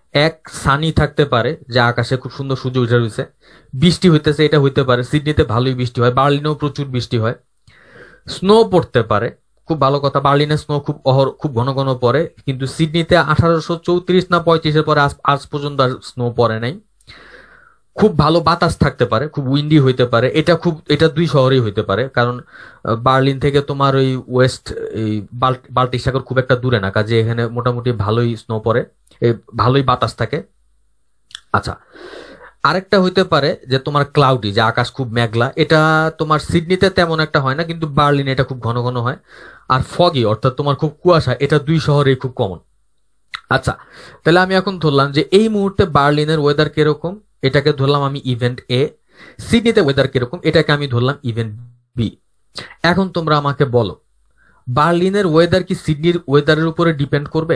এক সানি থাকতে পারে, যে আকাশে খুব সুন্দর সূর্য উঠে রয়েছে, বৃষ্টি হইতেছে, এটা হইতে পারে। সিডনিতে ভালোই বৃষ্টি হয়, বার্লিনেও প্রচুর বৃষ্টি হয়। স্নো পড়তে পারে, খুব ভালো কথা, বার্লিনে স্নো খুব অহর খুব ঘন ঘন পড়ে, কিন্তু সিডনিতে আঠারোশো চৌত্রিশ না পঁয়ত্রিশের পরে আজ আজ পর্যন্ত আর স্নো পড়ে নাই। খুব ভালো বাতাস থাকতে পারে, খুব উইন্ডি হইতে পারে, এটা খুব এটা দুই শহরেই হইতে পারে, কারণ আহ, বার্লিন থেকে তোমার ওই ওয়েস্ট এই বাল্ট- বাল্টিক সাগর খুব একটা দূরে না, কাজে এখানে মোটামুটি ভালোই স্নো পড়ে, এই ভালোই বাতাস থাকে। আচ্ছা, আরেকটা হইতে পারে যে তোমার ক্লাউডি, যে আকাশ খুব মেঘলা, এটা তোমার সিডনিতে তেমন একটা হয় না, কিন্তু বার্লিনে এটা খুব ঘন ঘন হয়। আর ফগি অর্থাৎ তোমার খুব কুয়াশা, এটা দুই শহরেই খুব কমন। আচ্ছা, তাহলে আমি এখন ধরলাম যে এই মুহূর্তে বার্লিনের ওয়েদার কিরকম, এটাকে ধরলাম আমি ইভেন্ট এ। সিডনিতে ওয়েদার কিরকম, এটাকে আমি ধরলাম ইভেন্ট বি। এখন তোমরা আমাকে বলো, বার্লিনের ওয়েদার কি সিডনির ওয়েদারের উপরে ডিপেন্ড করবে?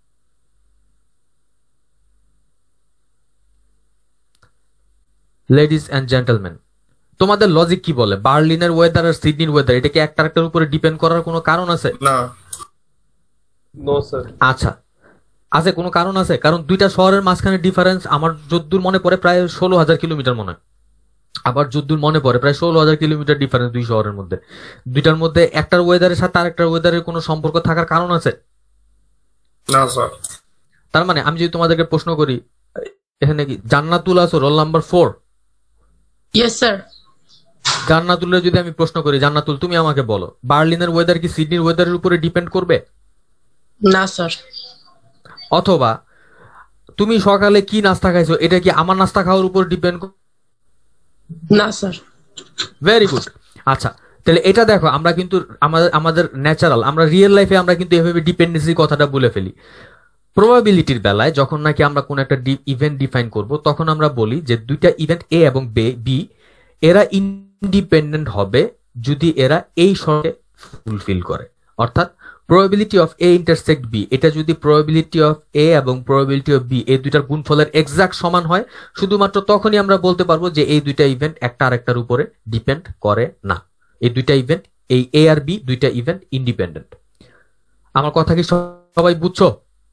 লেডিস অ্যান্ড জেন্টলম্যান, তোমাদের লজিক কি বলে? বার্লিনের ওয়েদার আর সিডনির ওয়েদার, এটা কি একটা আরেকটার উপরে ডিপেন্ড করার কোনো কারণ আছে? না। আচ্ছা, আছে, কোনো কারণ আছে? কারণ দুইটা শহরের মাঝখানে ডিফারেন্স আমার যদ্দূর মনে পড়ে প্রায় ষোলো হাজার কিলোমিটার মনে হয়। আবার যদ্দূর মনে পড়ে প্রায় ষোলো হাজার কিলোমিটার ডিফারেন্স দুই শহরের মধ্যে। দুইটার মধ্যে একটার ওয়েদারের সাথে আরেকটার ওয়েদারের কোনো সম্পর্ক থাকার কারণ আছে? না স্যার। তার মানে আমি যদি তোমাদেরকে প্রশ্ন করি, এখানে কি জান্নাতুল আছো, roll number four? Yes, sir. জান্নাতুলের যদি আমি প্রশ্ন করি, জান্নাতুল তুমি আমাকে বলো, বার্লিনের ওয়েদার কি সিডনির ওয়েদারের উপরে ডিপেন্ড করবে? না স্যার। অথবা তুমি সকালে কি নাস্তা খাইছো, এটা কি আমার নাস্তা খাওয়ার উপর ডিপেন্ড? না স্যার। Very good. আচ্ছা, তাহলে এটা দেখো, আমরা কিন্তু আমাদের আমাদের ন্যাচারাল, আমরা রিয়েল লাইফে আমরা কিন্তু এভাবে ডিপেন্ডেন্সি কথাটা বলে ফেলি। প্রবাবিলিটির বেলায় যখন নাকি আমরা কোন একটা ইভেন্ট ডিফাইন করব, তখন আমরা বলি যে দুইটা ইভেন্ট এ এবং বি, এরা ইন্ডিপেন্ডেন্ট হবে যদি এরা এই শর্তে ফুলফিল করে। অর্থাৎ probability of A intersect B, এটা যদি প্রবাবিলিটি অফ এ এবং প্রবাবিলিটি অফ বি এই দুইটার গুণফলের এক্সাক্ট সমান হয়, শুধুমাত্র তখনই আমরা বলতে পারবো যে এই দুইটা ইভেন্ট একটা আরেকটার উপরে ডিপেন্ড করে না। এই দুইটা ইভেন্ট, এই এ আর বি দুইটা ইভেন্ট ইন্ডিপেন্ডেন্ট। আমার কথা কি সবাই বুঝছো?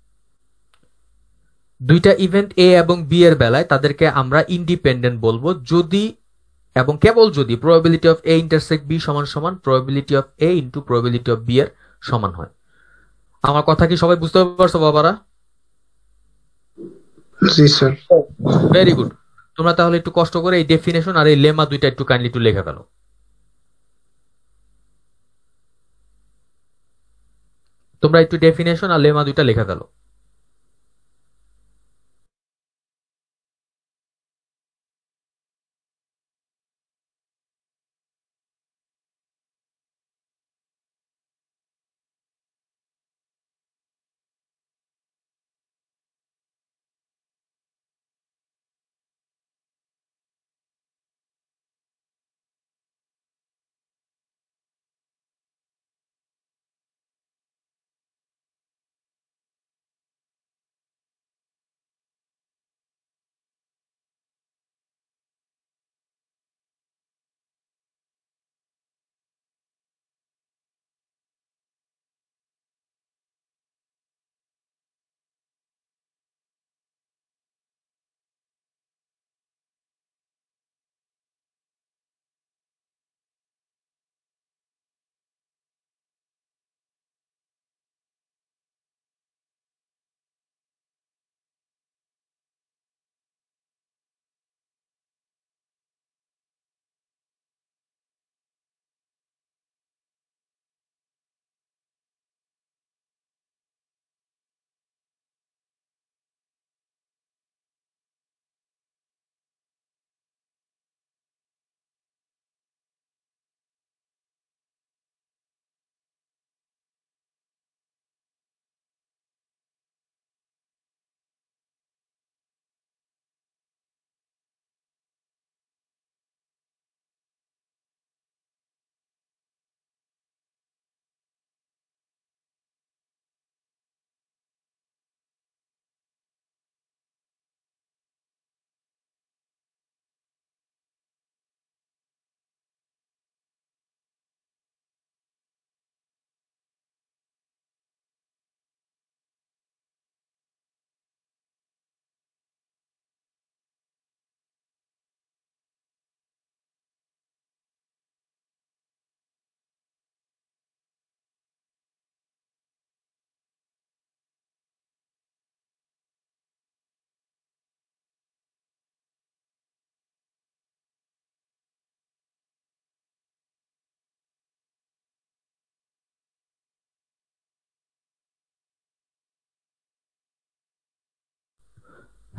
দুইটা ইভেন্ট এ এবং বি এর বেলায় তাদেরকে আমরা ইন্ডিপেন্ডেন্ট বলবো যদি এবং কেবল যদি probability of A intersect B সমান সমান probability of A into probability of B এর সমান হয়। আমার কথা কি সবাই বুঝতে পারছো বাবারা? জি স্যার। Very good. তোমরা তাহলে একটু কষ্ট করে এই ডেফিনেশন আর এই লেমা দুইটা একটু কাইন্ডলি একটু লিখে ফেলো। তোমরা একটু ডেফিনেশন আর লেমা দুইটা লিখে ফেলো।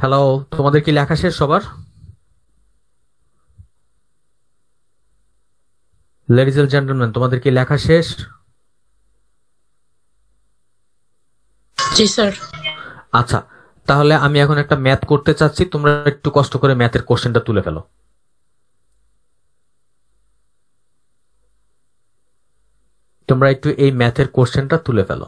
হ্যালো, তোমাদের কি লেখা শেষ সবার? লেডিজ এন্ড জেন্টলম্যান, তোমাদের কি লেখা শেষ? জি স্যার। আচ্ছা, তাহলে আমি এখন একটা ম্যাথ করতে চাচ্ছি, তোমরা একটু কষ্ট করে ম্যাথের কোশ্চেনটা তুলে ফেলো। তোমরা একটু এই ম্যাথের কোশ্চেনটা তুলে ফেলো।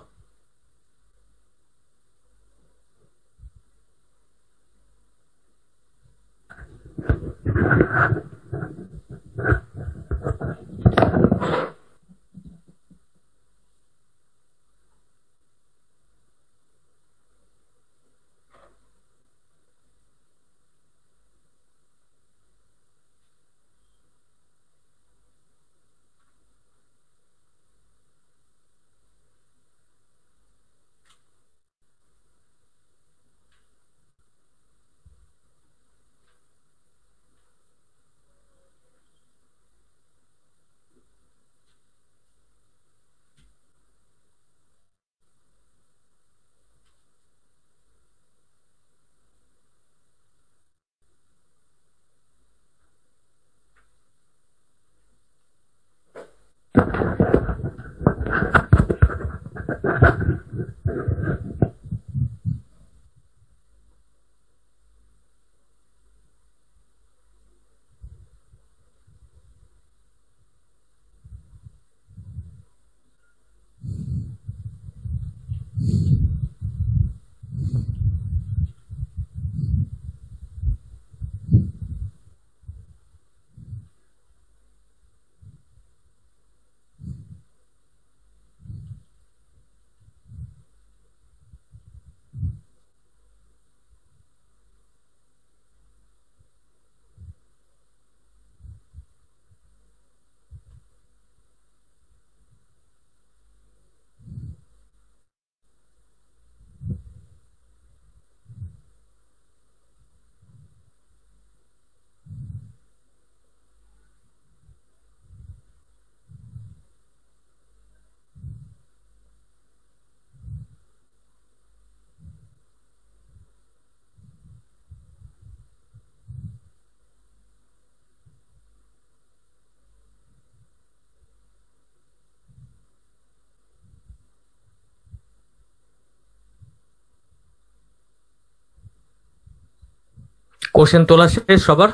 কোশ্চেন তোলা শেষ সবার?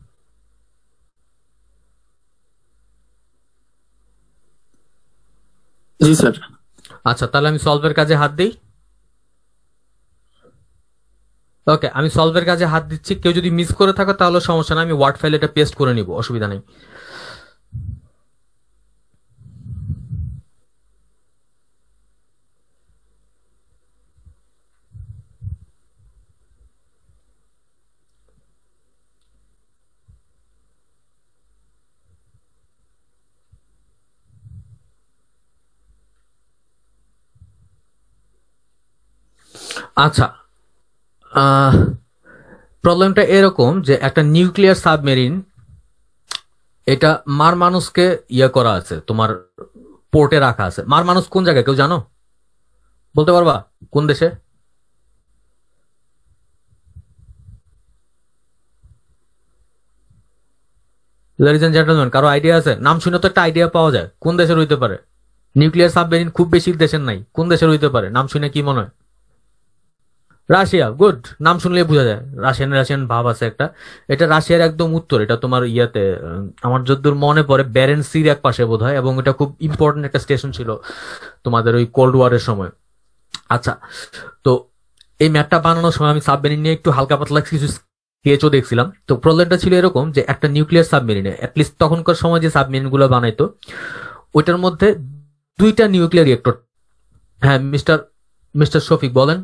জি স্যার। আচ্ছা, তাহলে আমি সলভের কাজে হাত দিই। ওকে, আমি সলভের কাজে হাত দিচ্ছি। কেউ যদি মিস করে থাকো তাহলে সমস্যা না, আমি ওয়ার্ড ফাইলে এটা পেস্ট করে নিব, অসুবিধা নেই। আচ্ছা, প্রবলেমটা এরকম যে একটা নিউক্লিয়ার সাবমেরিন, এটা মার মানুষকে ইয়ে করা আছে, তোমার পোর্টে রাখা আছে। মার মানুষ কোন জায়গায় কেউ জানো? বলতে পারবা কোন দেশে? লেডিজ এন্ড জেন্টলম্যান, কারো আইডিয়া আছে? নাম শুনে তো একটা আইডিয়া পাওয়া যায় কোন দেশের হইতে পারে। নিউক্লিয়ার সাবমেরিন খুব বেশি দেশের নাই, কোন দেশের হইতে পারে? নাম শুনে কি মনে হয়? রাশিয়া। গুড, নাম শুনলে বোঝা যায় রাশিয়ান রাশিয়ান ভাব আছে একটা। এটা রাশিয়ার একদম উত্তর, এটা তোমার ইয়াতে আহ, আমার যতদূর মনে পড়ে ব্যারেন সির এক পাশে বোধ হয়, এবং এটা খুব ইম্পর্টেন্ট একটা স্টেশন ছিল তোমাদের ওই কোল্ড ওয়ারের সময়। আচ্ছা, তো এই ম্যাপটা বানানোর সময় আমি সাবমেরিন নিয়ে একটু হালকা পাতলা কিছু স্কেচও দেখছিলাম। তো প্রবলেমটা ছিল এরকম যে একটা নিউক্লিয়ার সাবমেরিনে অ্যাটলিস্ট তখনকার সময় যে সাবমেরিন গুলো বানাইতো ওইটার মধ্যে দুইটা নিউক্লিয়ার রিয়েক্টর। হ্যাঁ, মিস্টার মিস্টার শফিক বলেন।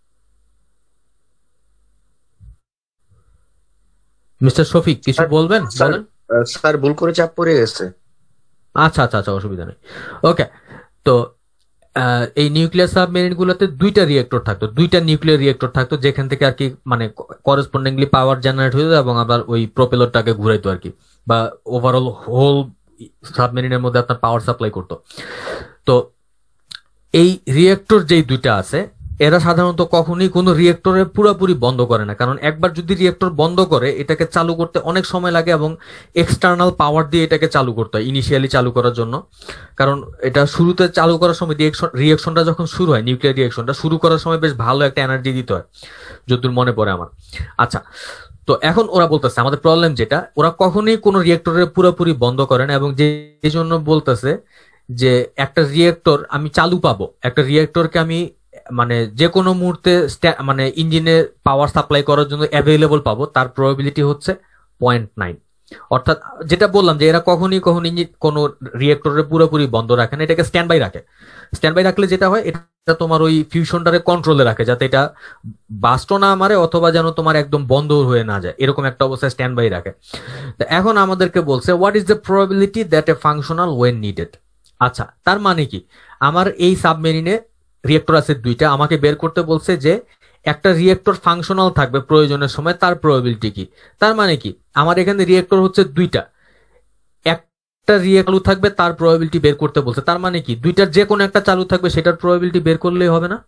মিস্টার শফিক কিছু স্যার বলবেন? স্যার বলেন। আহ, স্যার ভুল করে চাপ পড়ে গেছে। আচ্ছা আচ্ছা আচ্ছা, অসুবিধা নেই। ওকে, তো আহ, এই নিউক্লিয়ার সাবমেরিন গুলোতে দুইটা রিয়েক্টর থাকতো, দুইটা নিউক্লিয়ার রিয়েক্টর থাকতো, যেখান থেকে আর কি মানে করেসপন্ডিংলি পাওয়ার জেনারেট হইতো এবং আবার ওই প্রোপেলরটাকে ঘুরাইতো আর কি, বা ওভারঅল হোল সাবমেরিনের মধ্যে আপনার পাওয়ার সাপ্লাই করতো। তো এই রিয়েক্টর যেই দুইটা আছে এরা সাধারণত কখনোই কোনো রিয়েক্টরে পুরোপুরি বন্ধ করে না, কারণ একবার যদি রিয়েক্টর বন্ধ করে এটাকে চালু করতে অনেক সময় লাগে এবং এক্সটার্নাল পাওয়ার দিয়ে এটাকে চালু করতে হয় ইনিশিয়ালি চালু করার জন্য। কারণ এটা শুরুতে চালু করার সময় রিয়েকশন রিয়েকশনটা যখন শুরু হয়, নিউক্লিয়ার রিয়েকশনটা শুরু করার সময় বেশ ভালো একটা এনার্জি দিতে হয়, যতদূর মনে পড়ে আমার। আচ্ছা, তো এখন ওরা বলতেছে আমাদের প্রবলেম যেটা, ওরা কখনোই কোনো রিয়েক্টরে পুরোপুরি বন্ধ করে না, এবং যে এই জন্য বলতেছে যে একটা রিয়েক্টর আমি চালু পাবো, একটা রিয়েক্টরকে আমি মানে যে কোনো মুহূর্তে স্ট্যা- মানে ইঞ্জিনে পাওয়ার সাপ্লাই করার জন্য অ্যাভেলেবল পাবো, তার প্রবাবিলিটি হচ্ছে পয়েন্ট নাইন। অর্থাৎ যেটা বললাম যে এরা কখনই কখনই ইঞ্জিন- কোনো রিয়েক্টরে পুরোপুরি বন্ধ রাখে না, এটাকে স্ট্যান্ড বাই রাখে। স্ট্যান্ড বাই রাখলে যেটা হয়, এটা তোমার ওই ফিউশনটারে কন্ট্রোলে রাখে, যাতে এটা বাস্ট না মারে অথবা যেন তোমার একদম বন্ধ হয়ে না যায়, এরকম একটা অবস্থায় স্ট্যান্ড বাই রাখে। তো এখন আমাদেরকে বলছে what is the probability that a functional when needed. আচ্ছা, তার মানে কি, আমার এই সাবমেরিনে রিয়েক্টর আছে দুইটা, আমাকে বের করতে বলছে যে একটা রিয়েক্টর ফাংশনাল থাকবে প্রয়োজনের সময়, তার প্রবাবিলিটি কি। তার মানে কি, আমার এখানে রিয়েক্টর হচ্ছে দুইটা, একটা রিয়েক্টর চালু থাকবে তার প্রবাবিলিটি বের করতে বলছে। তার মানে কি, দুইটার যে কোনো একটা চালু থাকবে সেটার প্রবাবিলিটি বের করলেই হবে না?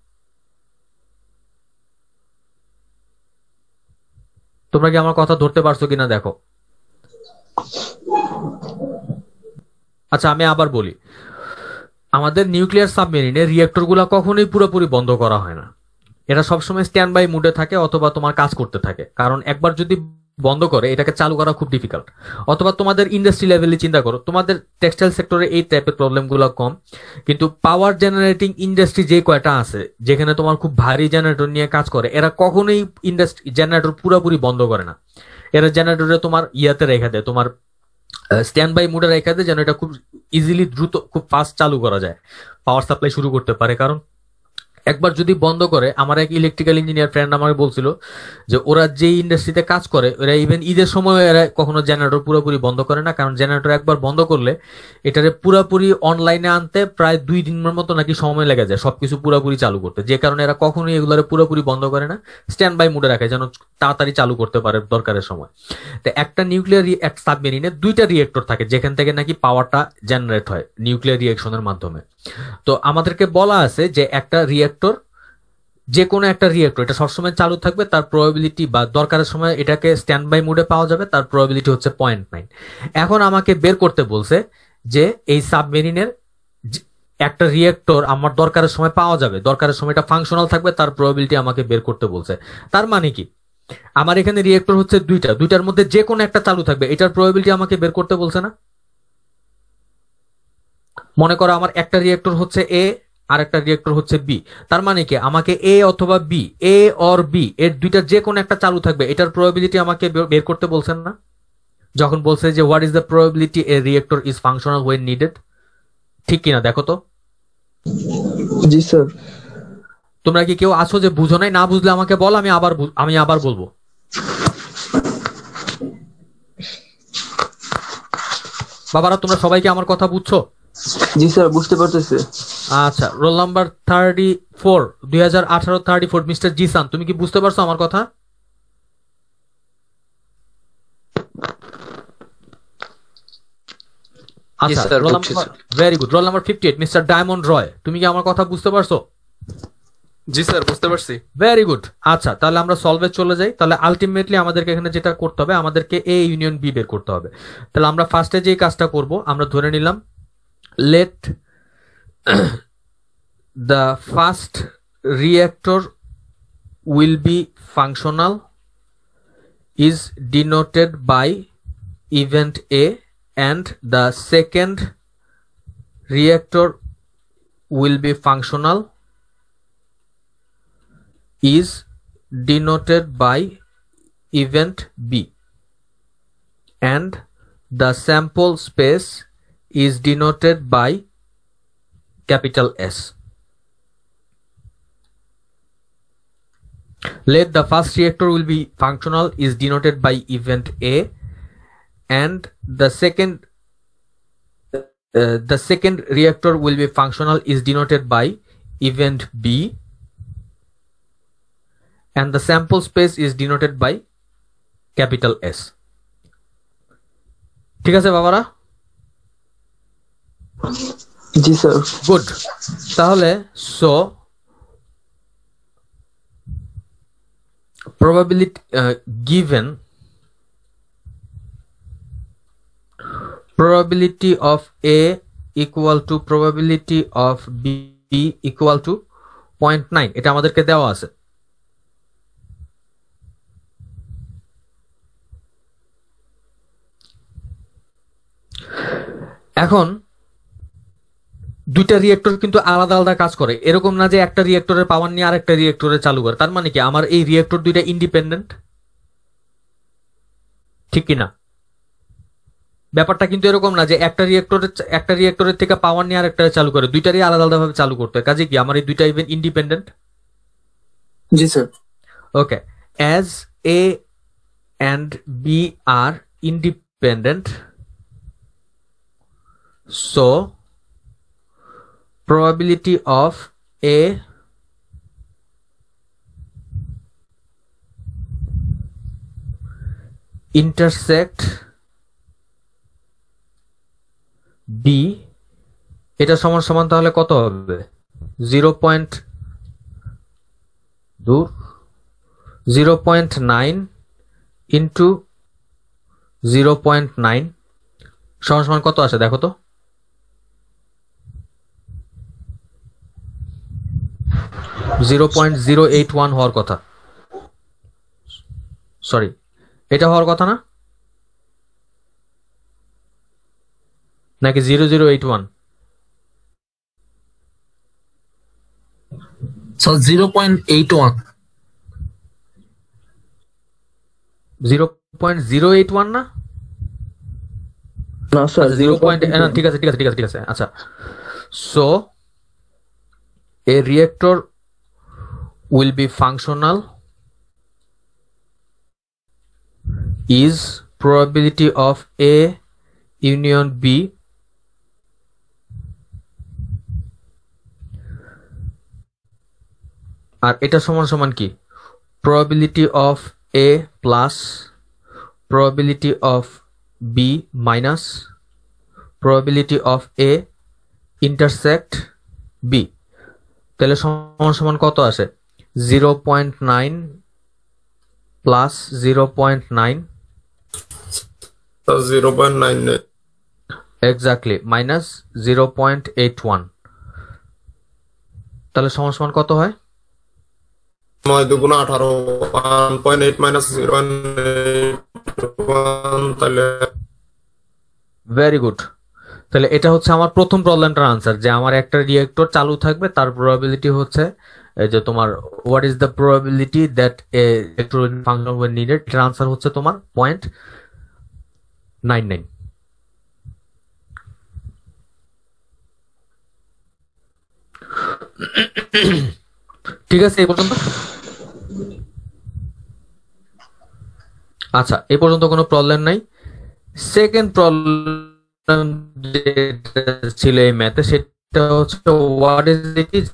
তোমরা কি আমার কথা ধরতে পারছো কিনা দেখো। আচ্ছা, আমি আবার বলি, আমাদের নিউক্লিয়ার সাবমেরিনে রিয়েক্টর গুলা কখনোই পুরোপুরি বন্ধ করা হয় না, এটা সবসময় স্ট্যান্ড বাই মুডে থাকে অথবা তোমার কাজ করতে থাকে। কারণ একবার যদি বন্ধ করে এটাকে চালু করা খুব ডিফিকাল্ট। অথবা তোমাদের ইন্ডাস্ট্রি লেভেলে চিন্তা করো, তোমাদের টেক্সটাইল সেক্টরে এই টাইপের প্রবলেমগুলো কম, কিন্তু পাওয়ার জেনারেটিং ইন্ডাস্ট্রি যে কয়টা আছে যেখানে তোমার খুব ভারী জেনারেটর নিয়ে কাজ করে, এরা কখনোই ইন্ডাস্ট্রি জেনারেটর পুরোপুরি বন্ধ করে না। এরা জেনারেটরে তোমার ইয়াতে রেখে দেয়, তোমার স্ট্যান্ড বাই মুডে রেখে দেয়, যেন এটা খুব ইজিলি দ্রুত খুব ফাস্ট চালু করা যায়, পাওয়ার সাপ্লাই শুরু করতে পারে। কারণ একবার যদি বন্ধ করে, আমার এক ইলেকট্রিক্যাল ইঞ্জিনিয়ার ফ্রেন্ড আমাকে বলছিল যে ওরা যে ইন্ডাস্ট্রিতে কাজ করে ওরা ইভেন ঈদের সময় এরা কখনো জেনারেটর পুরোপুরি বন্ধ করে না, কারণ জেনারেটর একবার বন্ধ করলে এটারে পুরোপুরি অনলাইনে আনতে প্রায় দুই দিনের মতো নাকি সময় লেগে যায় সবকিছু পুরোপুরি চালু করতে, যে কারণে এরা কখনোই এগুলোরে পুরোপুরি বন্ধ করে না, স্ট্যান্ড বাই মুডে রাখে যেন তাড়াতাড়ি চালু করতে পারে দরকারের সময়। তো একটা নিউক্লিয়ার একটা সাবমেরিনে দুইটা রিয়েক্টর থাকে যেখান থেকে নাকি পাওয়ারটা জেনারেট হয় নিউক্লিয়ার রিয়েকশনের মাধ্যমে। তো আমাদেরকে বলা আছে যে একটা রিয়েক্টর, যে কোনো একটা রিয়েক্টর, এটা সবসময় চালু থাকবে, তার প্রবাবিলিটি বা দরকারের সময় এটাকে স্ট্যান্ড বাই মুডে পাওয়া যাবে, তার প্রবাবিলিটি হচ্ছে পয়েন্ট নাইন। এখন আমাকে বের করতে বলছে যে এই সাবমেরিনের একটা রিয়েক্টর আমার দরকারের সময় পাওয়া যাবে, দরকারের সময় এটা ফাংশনাল থাকবে, তার প্রবাবিলিটি আমাকে বের করতে বলছে। তার মানে কি, আমার এখানে রিয়েক্টর হচ্ছে দুইটা, দুইটার মধ্যে যে কোনো একটা চালু থাকবে, এটার প্রবাবিলিটি আমাকে বের করতে বলছে না? মনে করো আমার একটা রিয়েক্টর হচ্ছে এ আর একটা রিয়েক্টর হচ্ছে বি, তার মানে কি আমাকে এ অথবা বি, এ অর বি এর দুইটার যে কোনো একটা চালু থাকবে, এটার প্রবাবিলিটি আমাকে বের করতে বলছেন না? যখন বলছে যে what is the probability a reactor is functional when needed, ঠিক কিনা দেখো তো। জি স্যার। তোমরা কি কেউ আছো যে বুঝো নাই? না বুঝলে আমাকে বল, আমি আবার আমি আবার বলবো। বাবারা, তোমরা সবাইকে আমার কথা বুঝছো? জি স্যার, বুঝতে পারতেছি। আচ্ছা, রোল নাম্বার থার্টি ফোর দুই হাজার আঠারো থার্টি ফোর মিস্টার জিসান, তুমি কি বুঝতে পারছো আমার কথা? আচ্ছা, roll number very good. Roll number fifty eight mister Diamond Roy, তুমি কি আমার কথা বুঝতে পারছো? জি স্যার, বুঝতে পারছি। Very good. আচ্ছা, তাহলে আমরা সলভে চলে যাই। তাহলে আলটিমেটলি আমাদেরকে এখানে যেটা করতে হবে, আমাদেরকে এ ইউনিয়ন বি বের করতে হবে। তাহলে আমরা ফার্স্টে যে কাজটা করব, আমরা ধরে নিলাম let the first reactor will be functional is denoted by event A, and the second reactor will be functional is denoted by event B, and the sample space is denoted by capital S. Let the first reactor will be functional is denoted by event A, and the second uh, the second reactor will be functional is denoted by event B, and the sample space is denoted by capital S. ঠিক আছে বাবারা? জি স্যার। গুড। তাহলে so probability uh, given probability of A equal to probability of B equal to zero point nine, এটা আমাদেরকে দেওয়া আছে। এখন দুইটা রিয়েক্টর কিন্তু আলাদা আলাদা কাজ করে, এরকম না যে একটা রিয়েক্টরের পাওয়ার নিয়ে আরেকটা রিয়েক্টরে চালু করে। তার মানে কি আমার এই রিয়েক্টর দুইটা ইন্ডিপেন্ডেন্ট, ঠিক কিনা? ব্যাপারটা কিন্তু এরকম না যে একটা রিয়েক্টরের একটা রিয়েক্টরের থেকে পাওয়ার নিয়ে আরেকটা চালু করে, দুইটারই আলাদা আলাদা ভাবে চালু করতে হয়। কাজে কি আমার এই দুইটা ইভেন ইন্ডিপেন্ডেন্ট। জি sir. Okay, as A and B are independent, so probability of A intersect B এটা সমান সমান তাহলে কত হবে? জিরো পয়েন্ট দূর zero point nine into zero point nine সমান সমান কত আসে দেখো তো? Zero point zero eight one হওয়ার কথা, সরি এটা হওয়ার কথা না, নাকি zero zero eight one? So zero point eight one. Zero point zero eight one না? না স্যার, জিরো পয়েন্ট ঠিক আছে ঠিক আছে ঠিক আছে ঠিক আছে আচ্ছা, so a reactor will be functional is probability of A union B আর এটা সমান সমান কি? probability of A plus probability of B minus probability of A intersect B, তাহলে সমান সমান কত আসে? Zero point nine plus zero point nine zero point nine exactly minus zero point eight one, তাহলে সমান সমান কত হয়? নয় দুগুণ আঠারো, one point eight minus zero point eight one, তাহলে ভেরি গুড। তাহলে এটা হচ্ছে আমার প্রথম প্রবলেমটার আনসার, যে আমার একটা রিয়েক্টর চালু থাকবে, তার প্রবাবিলিটি হচ্ছে এই যে তোমার what is the probability that a electron function was needed, এর আনসার হচ্ছে তোমার পয়েন্ট নাইন নাইন। ঠিক আছে এই পর্যন্ত? আচ্ছা এই পর্যন্ত কোনো প্রবলেম নাই। সেকেন্ড প্রবলেম ছিল এই ম্যাথে, সেটা হচ্ছে হোয়াট ইজ ইট ইজ।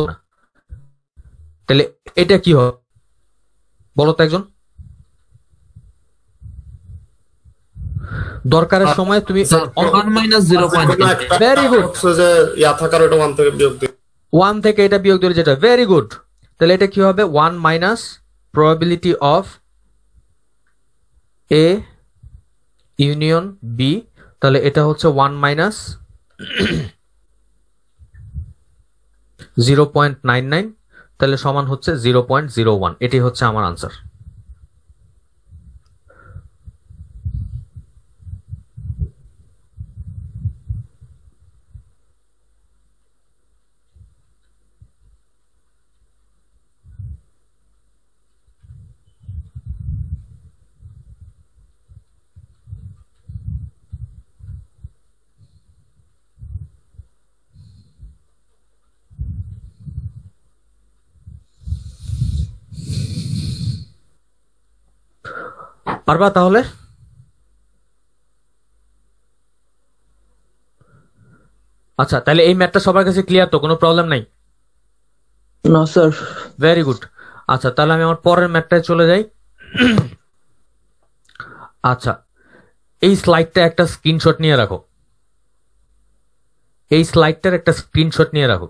তাহলে এটা কি হবে বলো তো একজন? দরকারের সময় তুমি one minus zero point eight. Very good, যে ইয়া থাকার ওটা ওয়ান থেকে বিয়োগ দিই, ওয়ান থেকে এটা বিয়োগ দিলে যেটা, ভেরি গুড। তাহলে এটা কি হবে? One minus probability of A union B, তাহলে এটা হচ্ছে one minus zero point nine nine, তাহলে সমান হচ্ছে জিরো পয়েন্ট জিরো ওয়ান। এটি হচ্ছে আমার আনসার। পারবা তাহলে? আচ্ছা তাহলে এই ম্যাথটা সবার কাছে ক্লিয়ার তো, কোনো প্রবলেম নাই? না স্যার। Very good. আচ্ছা তাহলে আমি আমার পরের ম্যাথটায় চলে যাই। আচ্ছা এই স্লাইডটা একটা স্ক্রিনশট নিয়ে রাখো, এই স্লাইডটার একটা স্ক্রিনশট নিয়ে রাখো।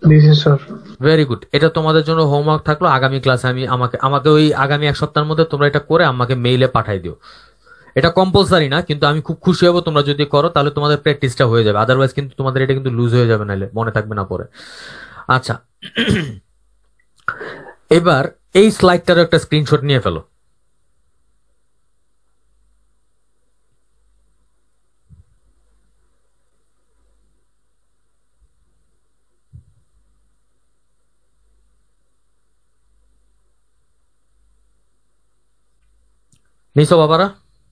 দিয়েছি স্যার। ভেরি গুড, এটা তোমাদের জন্য হোমওয়ার্ক থাকলো। আগামী ক্লাসে আমি আমাকে আমাকে ওই আগামী এক সপ্তাহের মধ্যে তোমরা এটা করে আমাকে মেইলে পাঠাই দিও। এটা কম্পালসারি না, কিন্তু আমি খুব খুশি হব তোমরা যদি করো, তাহলে তোমাদের প্র্যাকটিসটা হয়ে যাবে। আদারওয়াইজ কিন্তু তোমাদের এটা কিন্তু লুজ হয়ে যাবে, নাহলে মনে থাকবে না পরে। আচ্ছা, এবার এই স্লাইডটারও একটা স্ক্রিনশট নিয়ে ফেলো। নিছো বাবারা?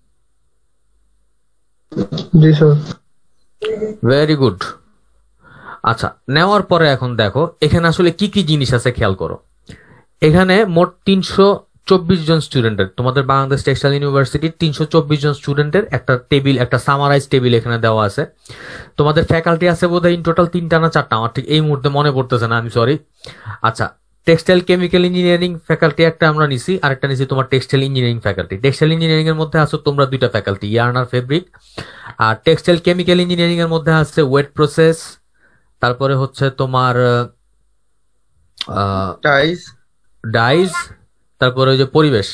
জি স্যার। Very good. আচ্ছা, নেওয়ার পরে এখন দেখো এখানে আসলে কি কি জিনিস আছে খেয়াল করো। এখানে মোট তিনশো চব্বিশ জন স্টুডেন্টের, তোমাদের বাংলাদেশ টেক্সটাইল ইউনিভার্সিটির তিনশো চব্বিশ জন স্টুডেন্টের একটা টেবিল, একটা সামারাইজ টেবিল এখানে দেওয়া আছে। তোমাদের ফ্যাকাল্টি আছে বোধহয় ইন টোটাল তিনটা না চারটা, আমার ঠিক এই মুহূর্তে মনে পড়তেছে না, আমি সরি। আচ্ছা, টেক্সটাইল কেমিক্যাল ইঞ্জিনিয়ারিং ফ্যাকাল্টি একটা আমরা নিছি, আরেকটা নিছি তোমার textile engineering faculty. Textile engineering এর মধ্যে আছো তোমরা দুইটা ফ্যাকাল্টি, ইয়ার্ন আর ফেব্রিক। আর টেক্সটাইল কেমিক্যাল ইঞ্জিনিয়ারিং এর মধ্যে আছে ওয়েট প্রসেস, তারপরে হচ্ছে তোমার টাইস ডাইজ, তারপরে ওই যে পরিবেশ।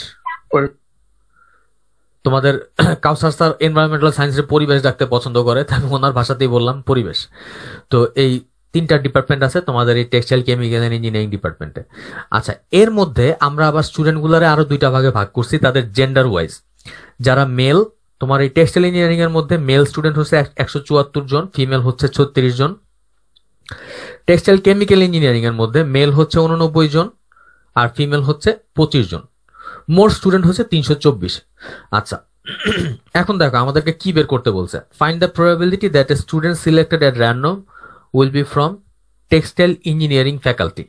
তোমাদের কাউসার স্যার এনভায়রনমেন্টাল সায়েন্সের পরিবেশ ডাকতে পছন্দ করে, তাই আমি ওনার ভাষাতেই বললাম পরিবেশ। তো এই তিনটা ডিপার্টমেন্ট আছে তোমাদের এই টেক্সটাইল কেমিক্যাল এন্ড ইঞ্জিনিয়ারিং ডিপার্টমেন্টে। আচ্ছা, এর মধ্যে আমরা আবার স্টুডেন্টগুলোরে আরো দুইটা ভাগে ভাগ করছি তাদের জেন্ডার ওয়াইজ। যারা মেল, তোমার এই টেক্সটাইল ইঞ্জিনিয়ারিং এর মধ্যে মেল স্টুডেন্ট হচ্ছে একশো চুয়াত্তর জন, ফিমেল হচ্ছে ছত্রিশ জন। টেক্সটাইল কেমিক্যাল ইঞ্জিনিয়ারিং এর মধ্যে মেল হচ্ছে উননব্বই জন আর ফিমেল হচ্ছে পঁচিশ জন। মোট স্টুডেন্ট হচ্ছে তিনশো চব্বিশ। আচ্ছা, এখন দেখো আমাদেরকে কি বের করতে বলছে। Find the probability that a student selected at random will be from textile engineering faculty.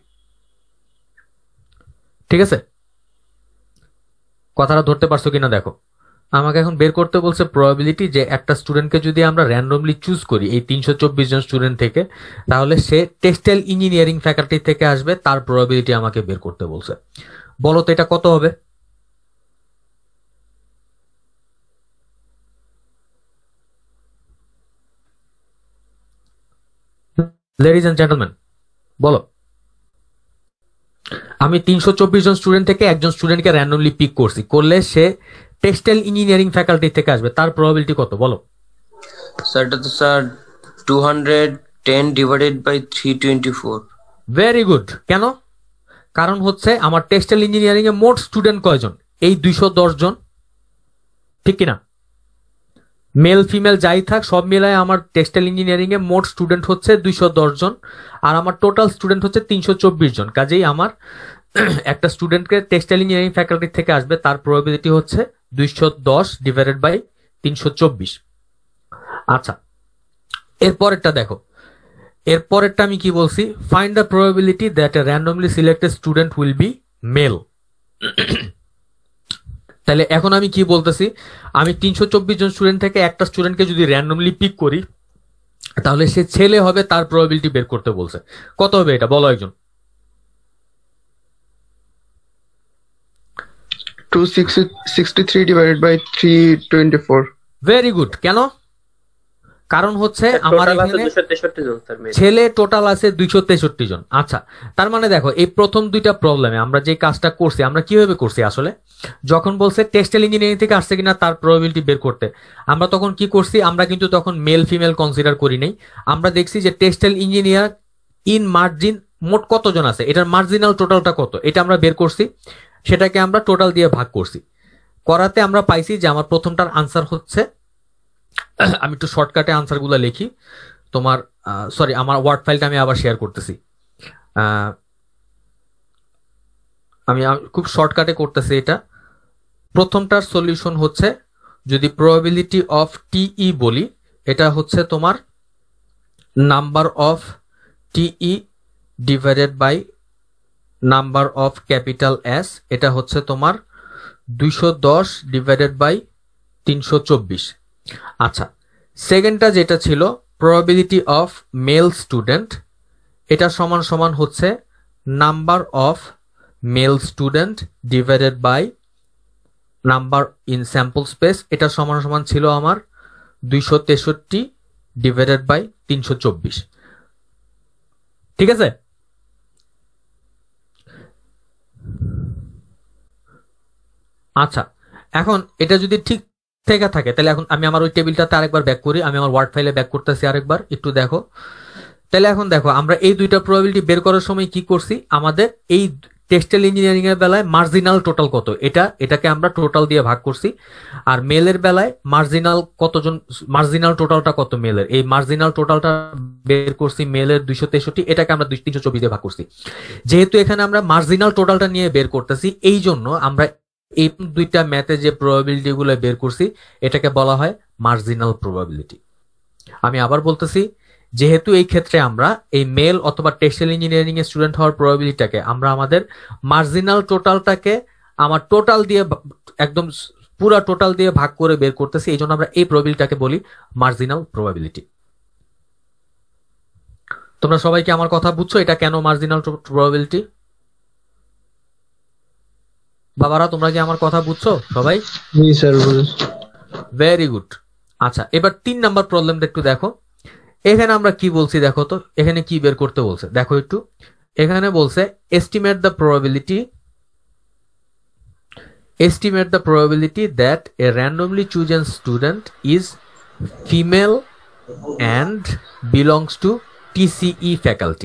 ঠিক আছে, কথাটা ধরতে পারছো কিনা দেখো। আমাকে এখন বের করতে বলছে প্রবাবিলিটি যে একটা স্টুডেন্টকে যদি আমরা র্যান্ডমলি চুজ করি এই তিনশো চব্বিশ জন স্টুডেন্ট থেকে, তাহলে সে টেক্সটাইল ইঞ্জিনিয়ারিং ফ্যাকাল্টি থেকে আসবে, তার প্রবাবিলিটি আমাকে বের করতে বলছে। বলো তো এটা কত হবে? লেডিজ এন্ড জেন্টলম্যান বলো। আমি তিনশো চব্বিশ জন স্টুডেন্ট থেকে একজন স্টুডেন্টকে র্যান্ডমলি পিক করছি, করলে সে টেক্সটাইল ইঞ্জিনিয়ারিং ফ্যাকাল্টি থেকে আসবে, তার প্রবাবিলিটি কত বলো? স্যার এটা তো sir two hundred ten divided by three twenty four. Very good. কেন? কারণ হচ্ছে আমার টেক্সটাইল ইঞ্জিনিয়ারিং এ মোট স্টুডেন্ট কয়জন? এই দুইশো দশ জন, ঠিক কিনা? মেল ফিমেল যাই থাক সব মিলায় আমার টেক্সটাইল ইঞ্জিনিয়ারিং এ মোট স্টুডেন্ট হচ্ছে দুইশো দশ জন, আর আমার টোটাল স্টুডেন্ট হচ্ছে তিনশো চব্বিশ জন। কাজেই আমার একটা স্টুডেন্টকে টেক্সটাইল ইঞ্জিনিয়ারিং ফ্যাকাল্টি থেকে আসবে, তার প্রবাবিলিটি হচ্ছে দুইশো দশ ডিভাইডেড বাই তিনশো চব্বিশ। আচ্ছা, এরপরেরটা দেখো। এরপরেরটা আমি কি বলছি? Find the probability that a randomly selected student will be male. তাহলে এখন আমি কি বলতেছি, আমি তিনশো চব্বিশ জন স্টুডেন্ট থেকে একটা স্টুডেন্টকে যদি র্যান্ডমলি পিক করি, তাহলে সে ছেলে হবে, তার প্রবাবিলিটি বের করতে বলছে। কত হবে এটা বলো একজন? Two sixty three divided by three twenty four. Very good. কেন? কারণ হচ্ছে আমার এখানে ছেলে টোটাল আছে দুইশো তেষট্টি জন। আচ্ছা, তার মানে দেখো এই প্রথম দুইটা প্রবলেমে আমরা যে কাজটা করছি, আমরা কিভাবে করছি আসলে, যখন বলছে টেক্সটাইল ইঞ্জিনিয়ারিং থেকে আসছে কিনা তার প্রবাবিলিটি বের করতে, আমরা তখন কি করছি, আমরা কিন্তু তখন মেল ফিমেল কনসিডার করি নাই। আমরা দেখছি যে টেক্সটাইল ইঞ্জিনিয়ার ইন মার্জিন মোট কতজন আছে, এটার মার্জিনাল টোটালটা কত, এটা আমরা বের করছি, সেটাকে আমরা টোটাল দিয়ে ভাগ করছি। করাতে আমরা পাইছি যে আমার প্রথমটার আনসার হচ্ছে, আমি একটু শর্টকাটে আনসার গুলা লিখি তোমার, সরি আমার ওয়ার্ড ফাইলটা আমি আবার শেয়ার করতেছি। আমি খুব শর্টকাটে করতেছি এটা। প্রথমটার সলিউশন হচ্ছে, যদি প্রবাবিলিটি অফ টিই বলি, এটা হচ্ছে তোমার number of TE divided by number of capital S, এটা হচ্ছে তোমার দুইশো দশ ডিভাইডেড বাই তিনশো চব্বিশ। আচ্ছা, সেকেন্ডটা যেটা ছিল প্রবাবিলিটি অফ মেল স্টুডেন্ট, এটা সমান সমান হচ্ছে number of male student divided by number in sample space, এটা সমান সমান ছিল আমার দুইশো তেষট্টি ডিভাইডেড বাই তিনশো চব্বিশ। ঠিক আছে, আচ্ছা, এখন এটা যদি ঠিক থেকে থাকে তাহলে এখন আমি আমার ওই টেবিলটাতে আরেকবার ব্যাক করি, আমি আমার ওয়ার্ড ফাইলে ব্যাক করতেছি আরেকবার, একটু দেখো। তাহলে এখন দেখো আমরা এই দুইটা প্রবাবিলিটি বের করার সময় কি করছি, আমাদের এই টেক্সটাইল ইঞ্জিনিয়ারিং এর বেলায় মার্জিনাল টোটাল কত, এটা এটাকে আমরা টোটাল দিয়ে ভাগ করছি। আর মেলের বেলায় মার্জিনাল কতজন, মার্জিনাল টোটালটা কত মেলের, এই মার্জিনাল টোটালটা বের করছি মেলের দুইশো তেষট্টি, এটাকে আমরা তিনশো চব্বিশ দিয়ে ভাগ করছি। যেহেতু এখানে আমরা মার্জিনাল টোটালটা নিয়ে বের করতেছি, এই জন্য আমরা এই দুইটা ম্যাথে যে প্রবাবিলিটি গুলো বের করছি এটাকে বলা হয় মার্জিনাল প্রবাবিলিটি। আমি আবার বলতেছি, যেহেতু এই ক্ষেত্রে আমরা এই মেল অথবা টেক্সটাইল ইঞ্জিনিয়ারিং এর স্টুডেন্ট হওয়ার প্রবাবিলিটিটাকে আমরা আমাদের মার্জিনাল টোটালটাকে আমার টোটাল দিয়ে একদম পুরা টোটাল দিয়ে ভাগ করে বের করতেছি, এই জন্য আমরা এই প্রবাবিলিটিটাকে বলি মার্জিনাল প্রবাবিলিটি। তোমরা সবাই কি আমার কথা বুঝছো, এটা কেন মার্জিনাল প্রবাবিলিটি? বাবারা তোমরা কি আমার কথা বুঝছো সবাই? জি স্যার। Very good. আচ্ছা, এবার তিন নাম্বার প্রবলেমটা একটু দেখো। এখানে আমরা কি বলছি দেখো তো, এখানে কি বের করতে বলছে দেখো একটু। এখানে বলছে estimate the probability estimate the probability that a randomly chosen student is female and belongs to T C E faculty.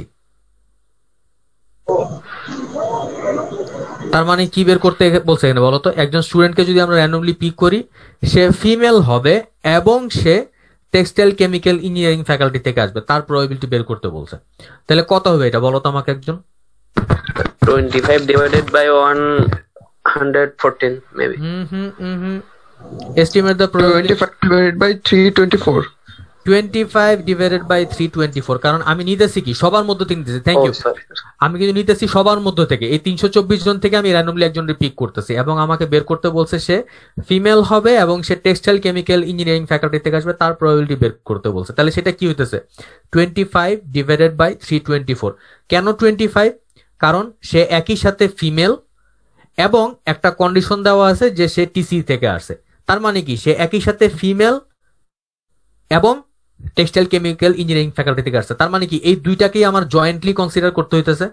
তার মানে কি বের করতে বলছে এখানে বলো তো, একজন স্টুডেন্টকে যদি আমরা র্যান্ডমলি পিক করি, সে ফিমেল হবে এবং সে টেক্সটাইল কেমিক্যাল ইঞ্জিনিয়ারিং ফ্যাকাল্টি থেকে আসবে, তার প্রবাবিলিটি বের করতে বলছে। তাহলে কত হবে এটা বলো তো আমাকে একজন? twenty-five divided by one hundred fourteen maybe. Hmm hmm hmm hmm estimate the probability twenty-five divided by three twenty-four. twenty-five divided by three twenty-four, কারণ আমি নিতেছি কি সবার মধ্যে থেকে নিতেছি। Thank you. আমি কিন্তু নিতেছি সবার মধ্যে থেকে, এই তিনশো চব্বিশ জন থেকে আমি র্যান্ডমলি একজনের পিক করতেছি এবং আমাকে বের করতে বলছে সে ফিমেল হবে এবং সে টেক্সটাইল কেমিক্যাল ইঞ্জিনিয়ারিং ফ্যাকাল্টি থেকে আসবে, তার প্রবাবিলিটি বের করতে বলছে। তাহলে সেটা কি হইতেছে twenty five divided by three twenty four. কেন টোয়েন্টি ফাইভ? কারণ সে একই সাথে ফিমেল এবং একটা কন্ডিশন দেওয়া আছে যে সে টিসি থেকে আসে। তার মানে কি সে একই সাথে ফিমেল এবং টেক্সটাইল কেমিক্যাল ইঞ্জিনিয়ারিং ফ্যাকাল্টি থেকে আসছে। তার মানে কি এই দুইটাকেই আমার জয়েন্টলি কনসিডার করতে হইতেছে।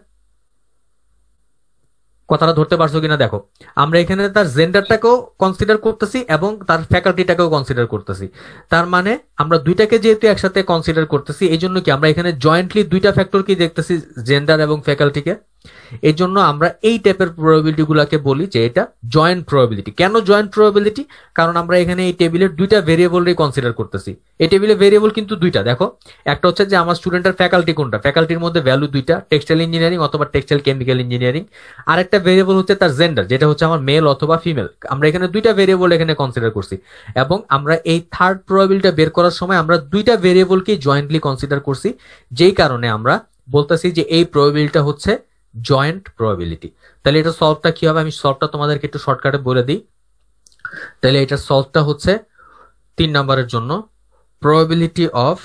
কথাটা ধরতে পারছো কিনা দেখো, আমরা এখানে তার জেন্ডারটাকেও কনসিডার করতেছি এবং তার ফ্যাকাল্টিটাকেও কনসিডার করতেছি। তার মানে আমরা দুইটাকে যেহেতু একসাথে কনসিডার করতেছি, এই জন্য কি আমরা এখানে জয়েন্টলি দুইটা ফ্যাক্টর কি দেখতেছি, জেন্ডার এবং ফ্যাকাল্টিকে। এই জন্য আমরা এই টাইপের প্রবাবিলিটি গুলাকে বলি যে এটা জয়েন্ট প্রবাবিলিটি। কেন জয়েন্ট প্রবাবিলিটি? কারণ আমরা এখানে এই টেবিলের দুইটা ভেরিয়েবলই কনসিডার করতেছি। এই টেবিলে ভেরিয়েবল কিন্তু দুইটা, দেখো একটা হচ্ছে যে আমার স্টুডেন্টের ফ্যাকাল্টি কোনটা, ফ্যাকাল্টির মধ্যে ভ্যালু দুইটা, টেক্সটাইল ইঞ্জিনিয়ারিং অথবা টেক্সটাইল কেমিক্যাল ইঞ্জিনিয়ারিং। আরেকটা ভেরিয়েবল হচ্ছে তার জেন্ডার, যেটা হচ্ছে আমার মেল অথবা ফিমেল। আমরা এখানে দুইটা ভেরিয়েবল এখানে কনসিডার করছি এবং আমরা এই থার্ড প্রবাবিলিটি বের করার সময় আমরা দুইটা ভেরিয়েবলকে জয়েন্টলি কনসিডার করছি, যেই কারণে আমরা বলতেছি যে এই প্রবাবিলিটিটা হচ্ছে জয়েন্ট প্রবাবিলিটি। তাহলে এটা সলভটা কি হবে, আমি সলভটা তোমাদেরকে একটু শর্টকাটে বলে দিই। তাহলে এটা সলভটা হচ্ছে তিন নম্বরের জন্য প্রবাবিলিটি অফ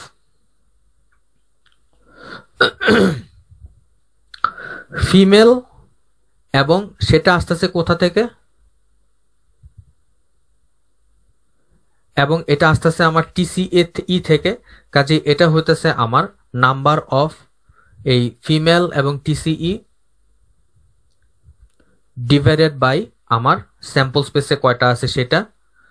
ফিমেল এবং সেটা আসতেছে কোথা থেকে, এবং এটা আসতেছে আমার টিসিই থেকে। কাজে এটা হইতেছে আমার নাম্বার অফ এই ফিমেল এবং টিসিই ডিভাইডেড বাই আমার স্যাম্পল স্পেসে কয়টা আছে সেটা।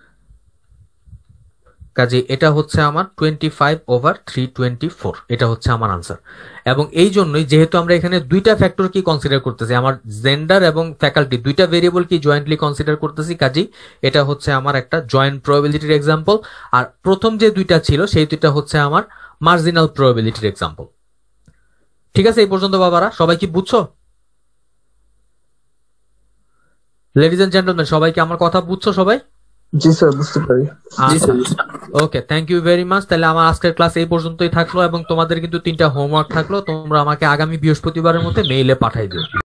কাজে এটা হচ্ছে আমার twenty five over three twenty four, এটা হচ্ছে আমার আনসার। এবং এই জন্যই যেহেতু আমরা এখানে দুইটা ফ্যাক্টর কি কনসিডার করতেছি, আমার জেন্ডার এবং ফ্যাকাল্টি দুইটা ভেরিয়েবল কি জয়েন্টলি কনসিডার করতেছি, কাজেই এটা হচ্ছে আমার একটা জয়েন্ট প্রবাবিলিটির এক্সাম্পল। আর প্রথম যে দুইটা ছিল সেই দুইটা হচ্ছে আমার মার্জিনাল প্রবাবিলিটির এক্সাম্পল। ঠিক আছে, এই পর্যন্ত বাবারা সবাই কি বুঝছো? লেডিজ এন্ড জেন্টলম্যান সবাই কি আমার কথা বুঝছো সবাই? জি স্যার, বুঝতে পারি। Okay, thank you very much. তাহলে আমার আজকের ক্লাস এই পর্যন্তই থাকলো এবং তোমাদের কিন্তু তিনটা হোমওয়ার্ক থাকলো, তোমরা আমাকে আগামী বৃহস্পতিবারের মধ্যে মেইলে পাঠাই দিও।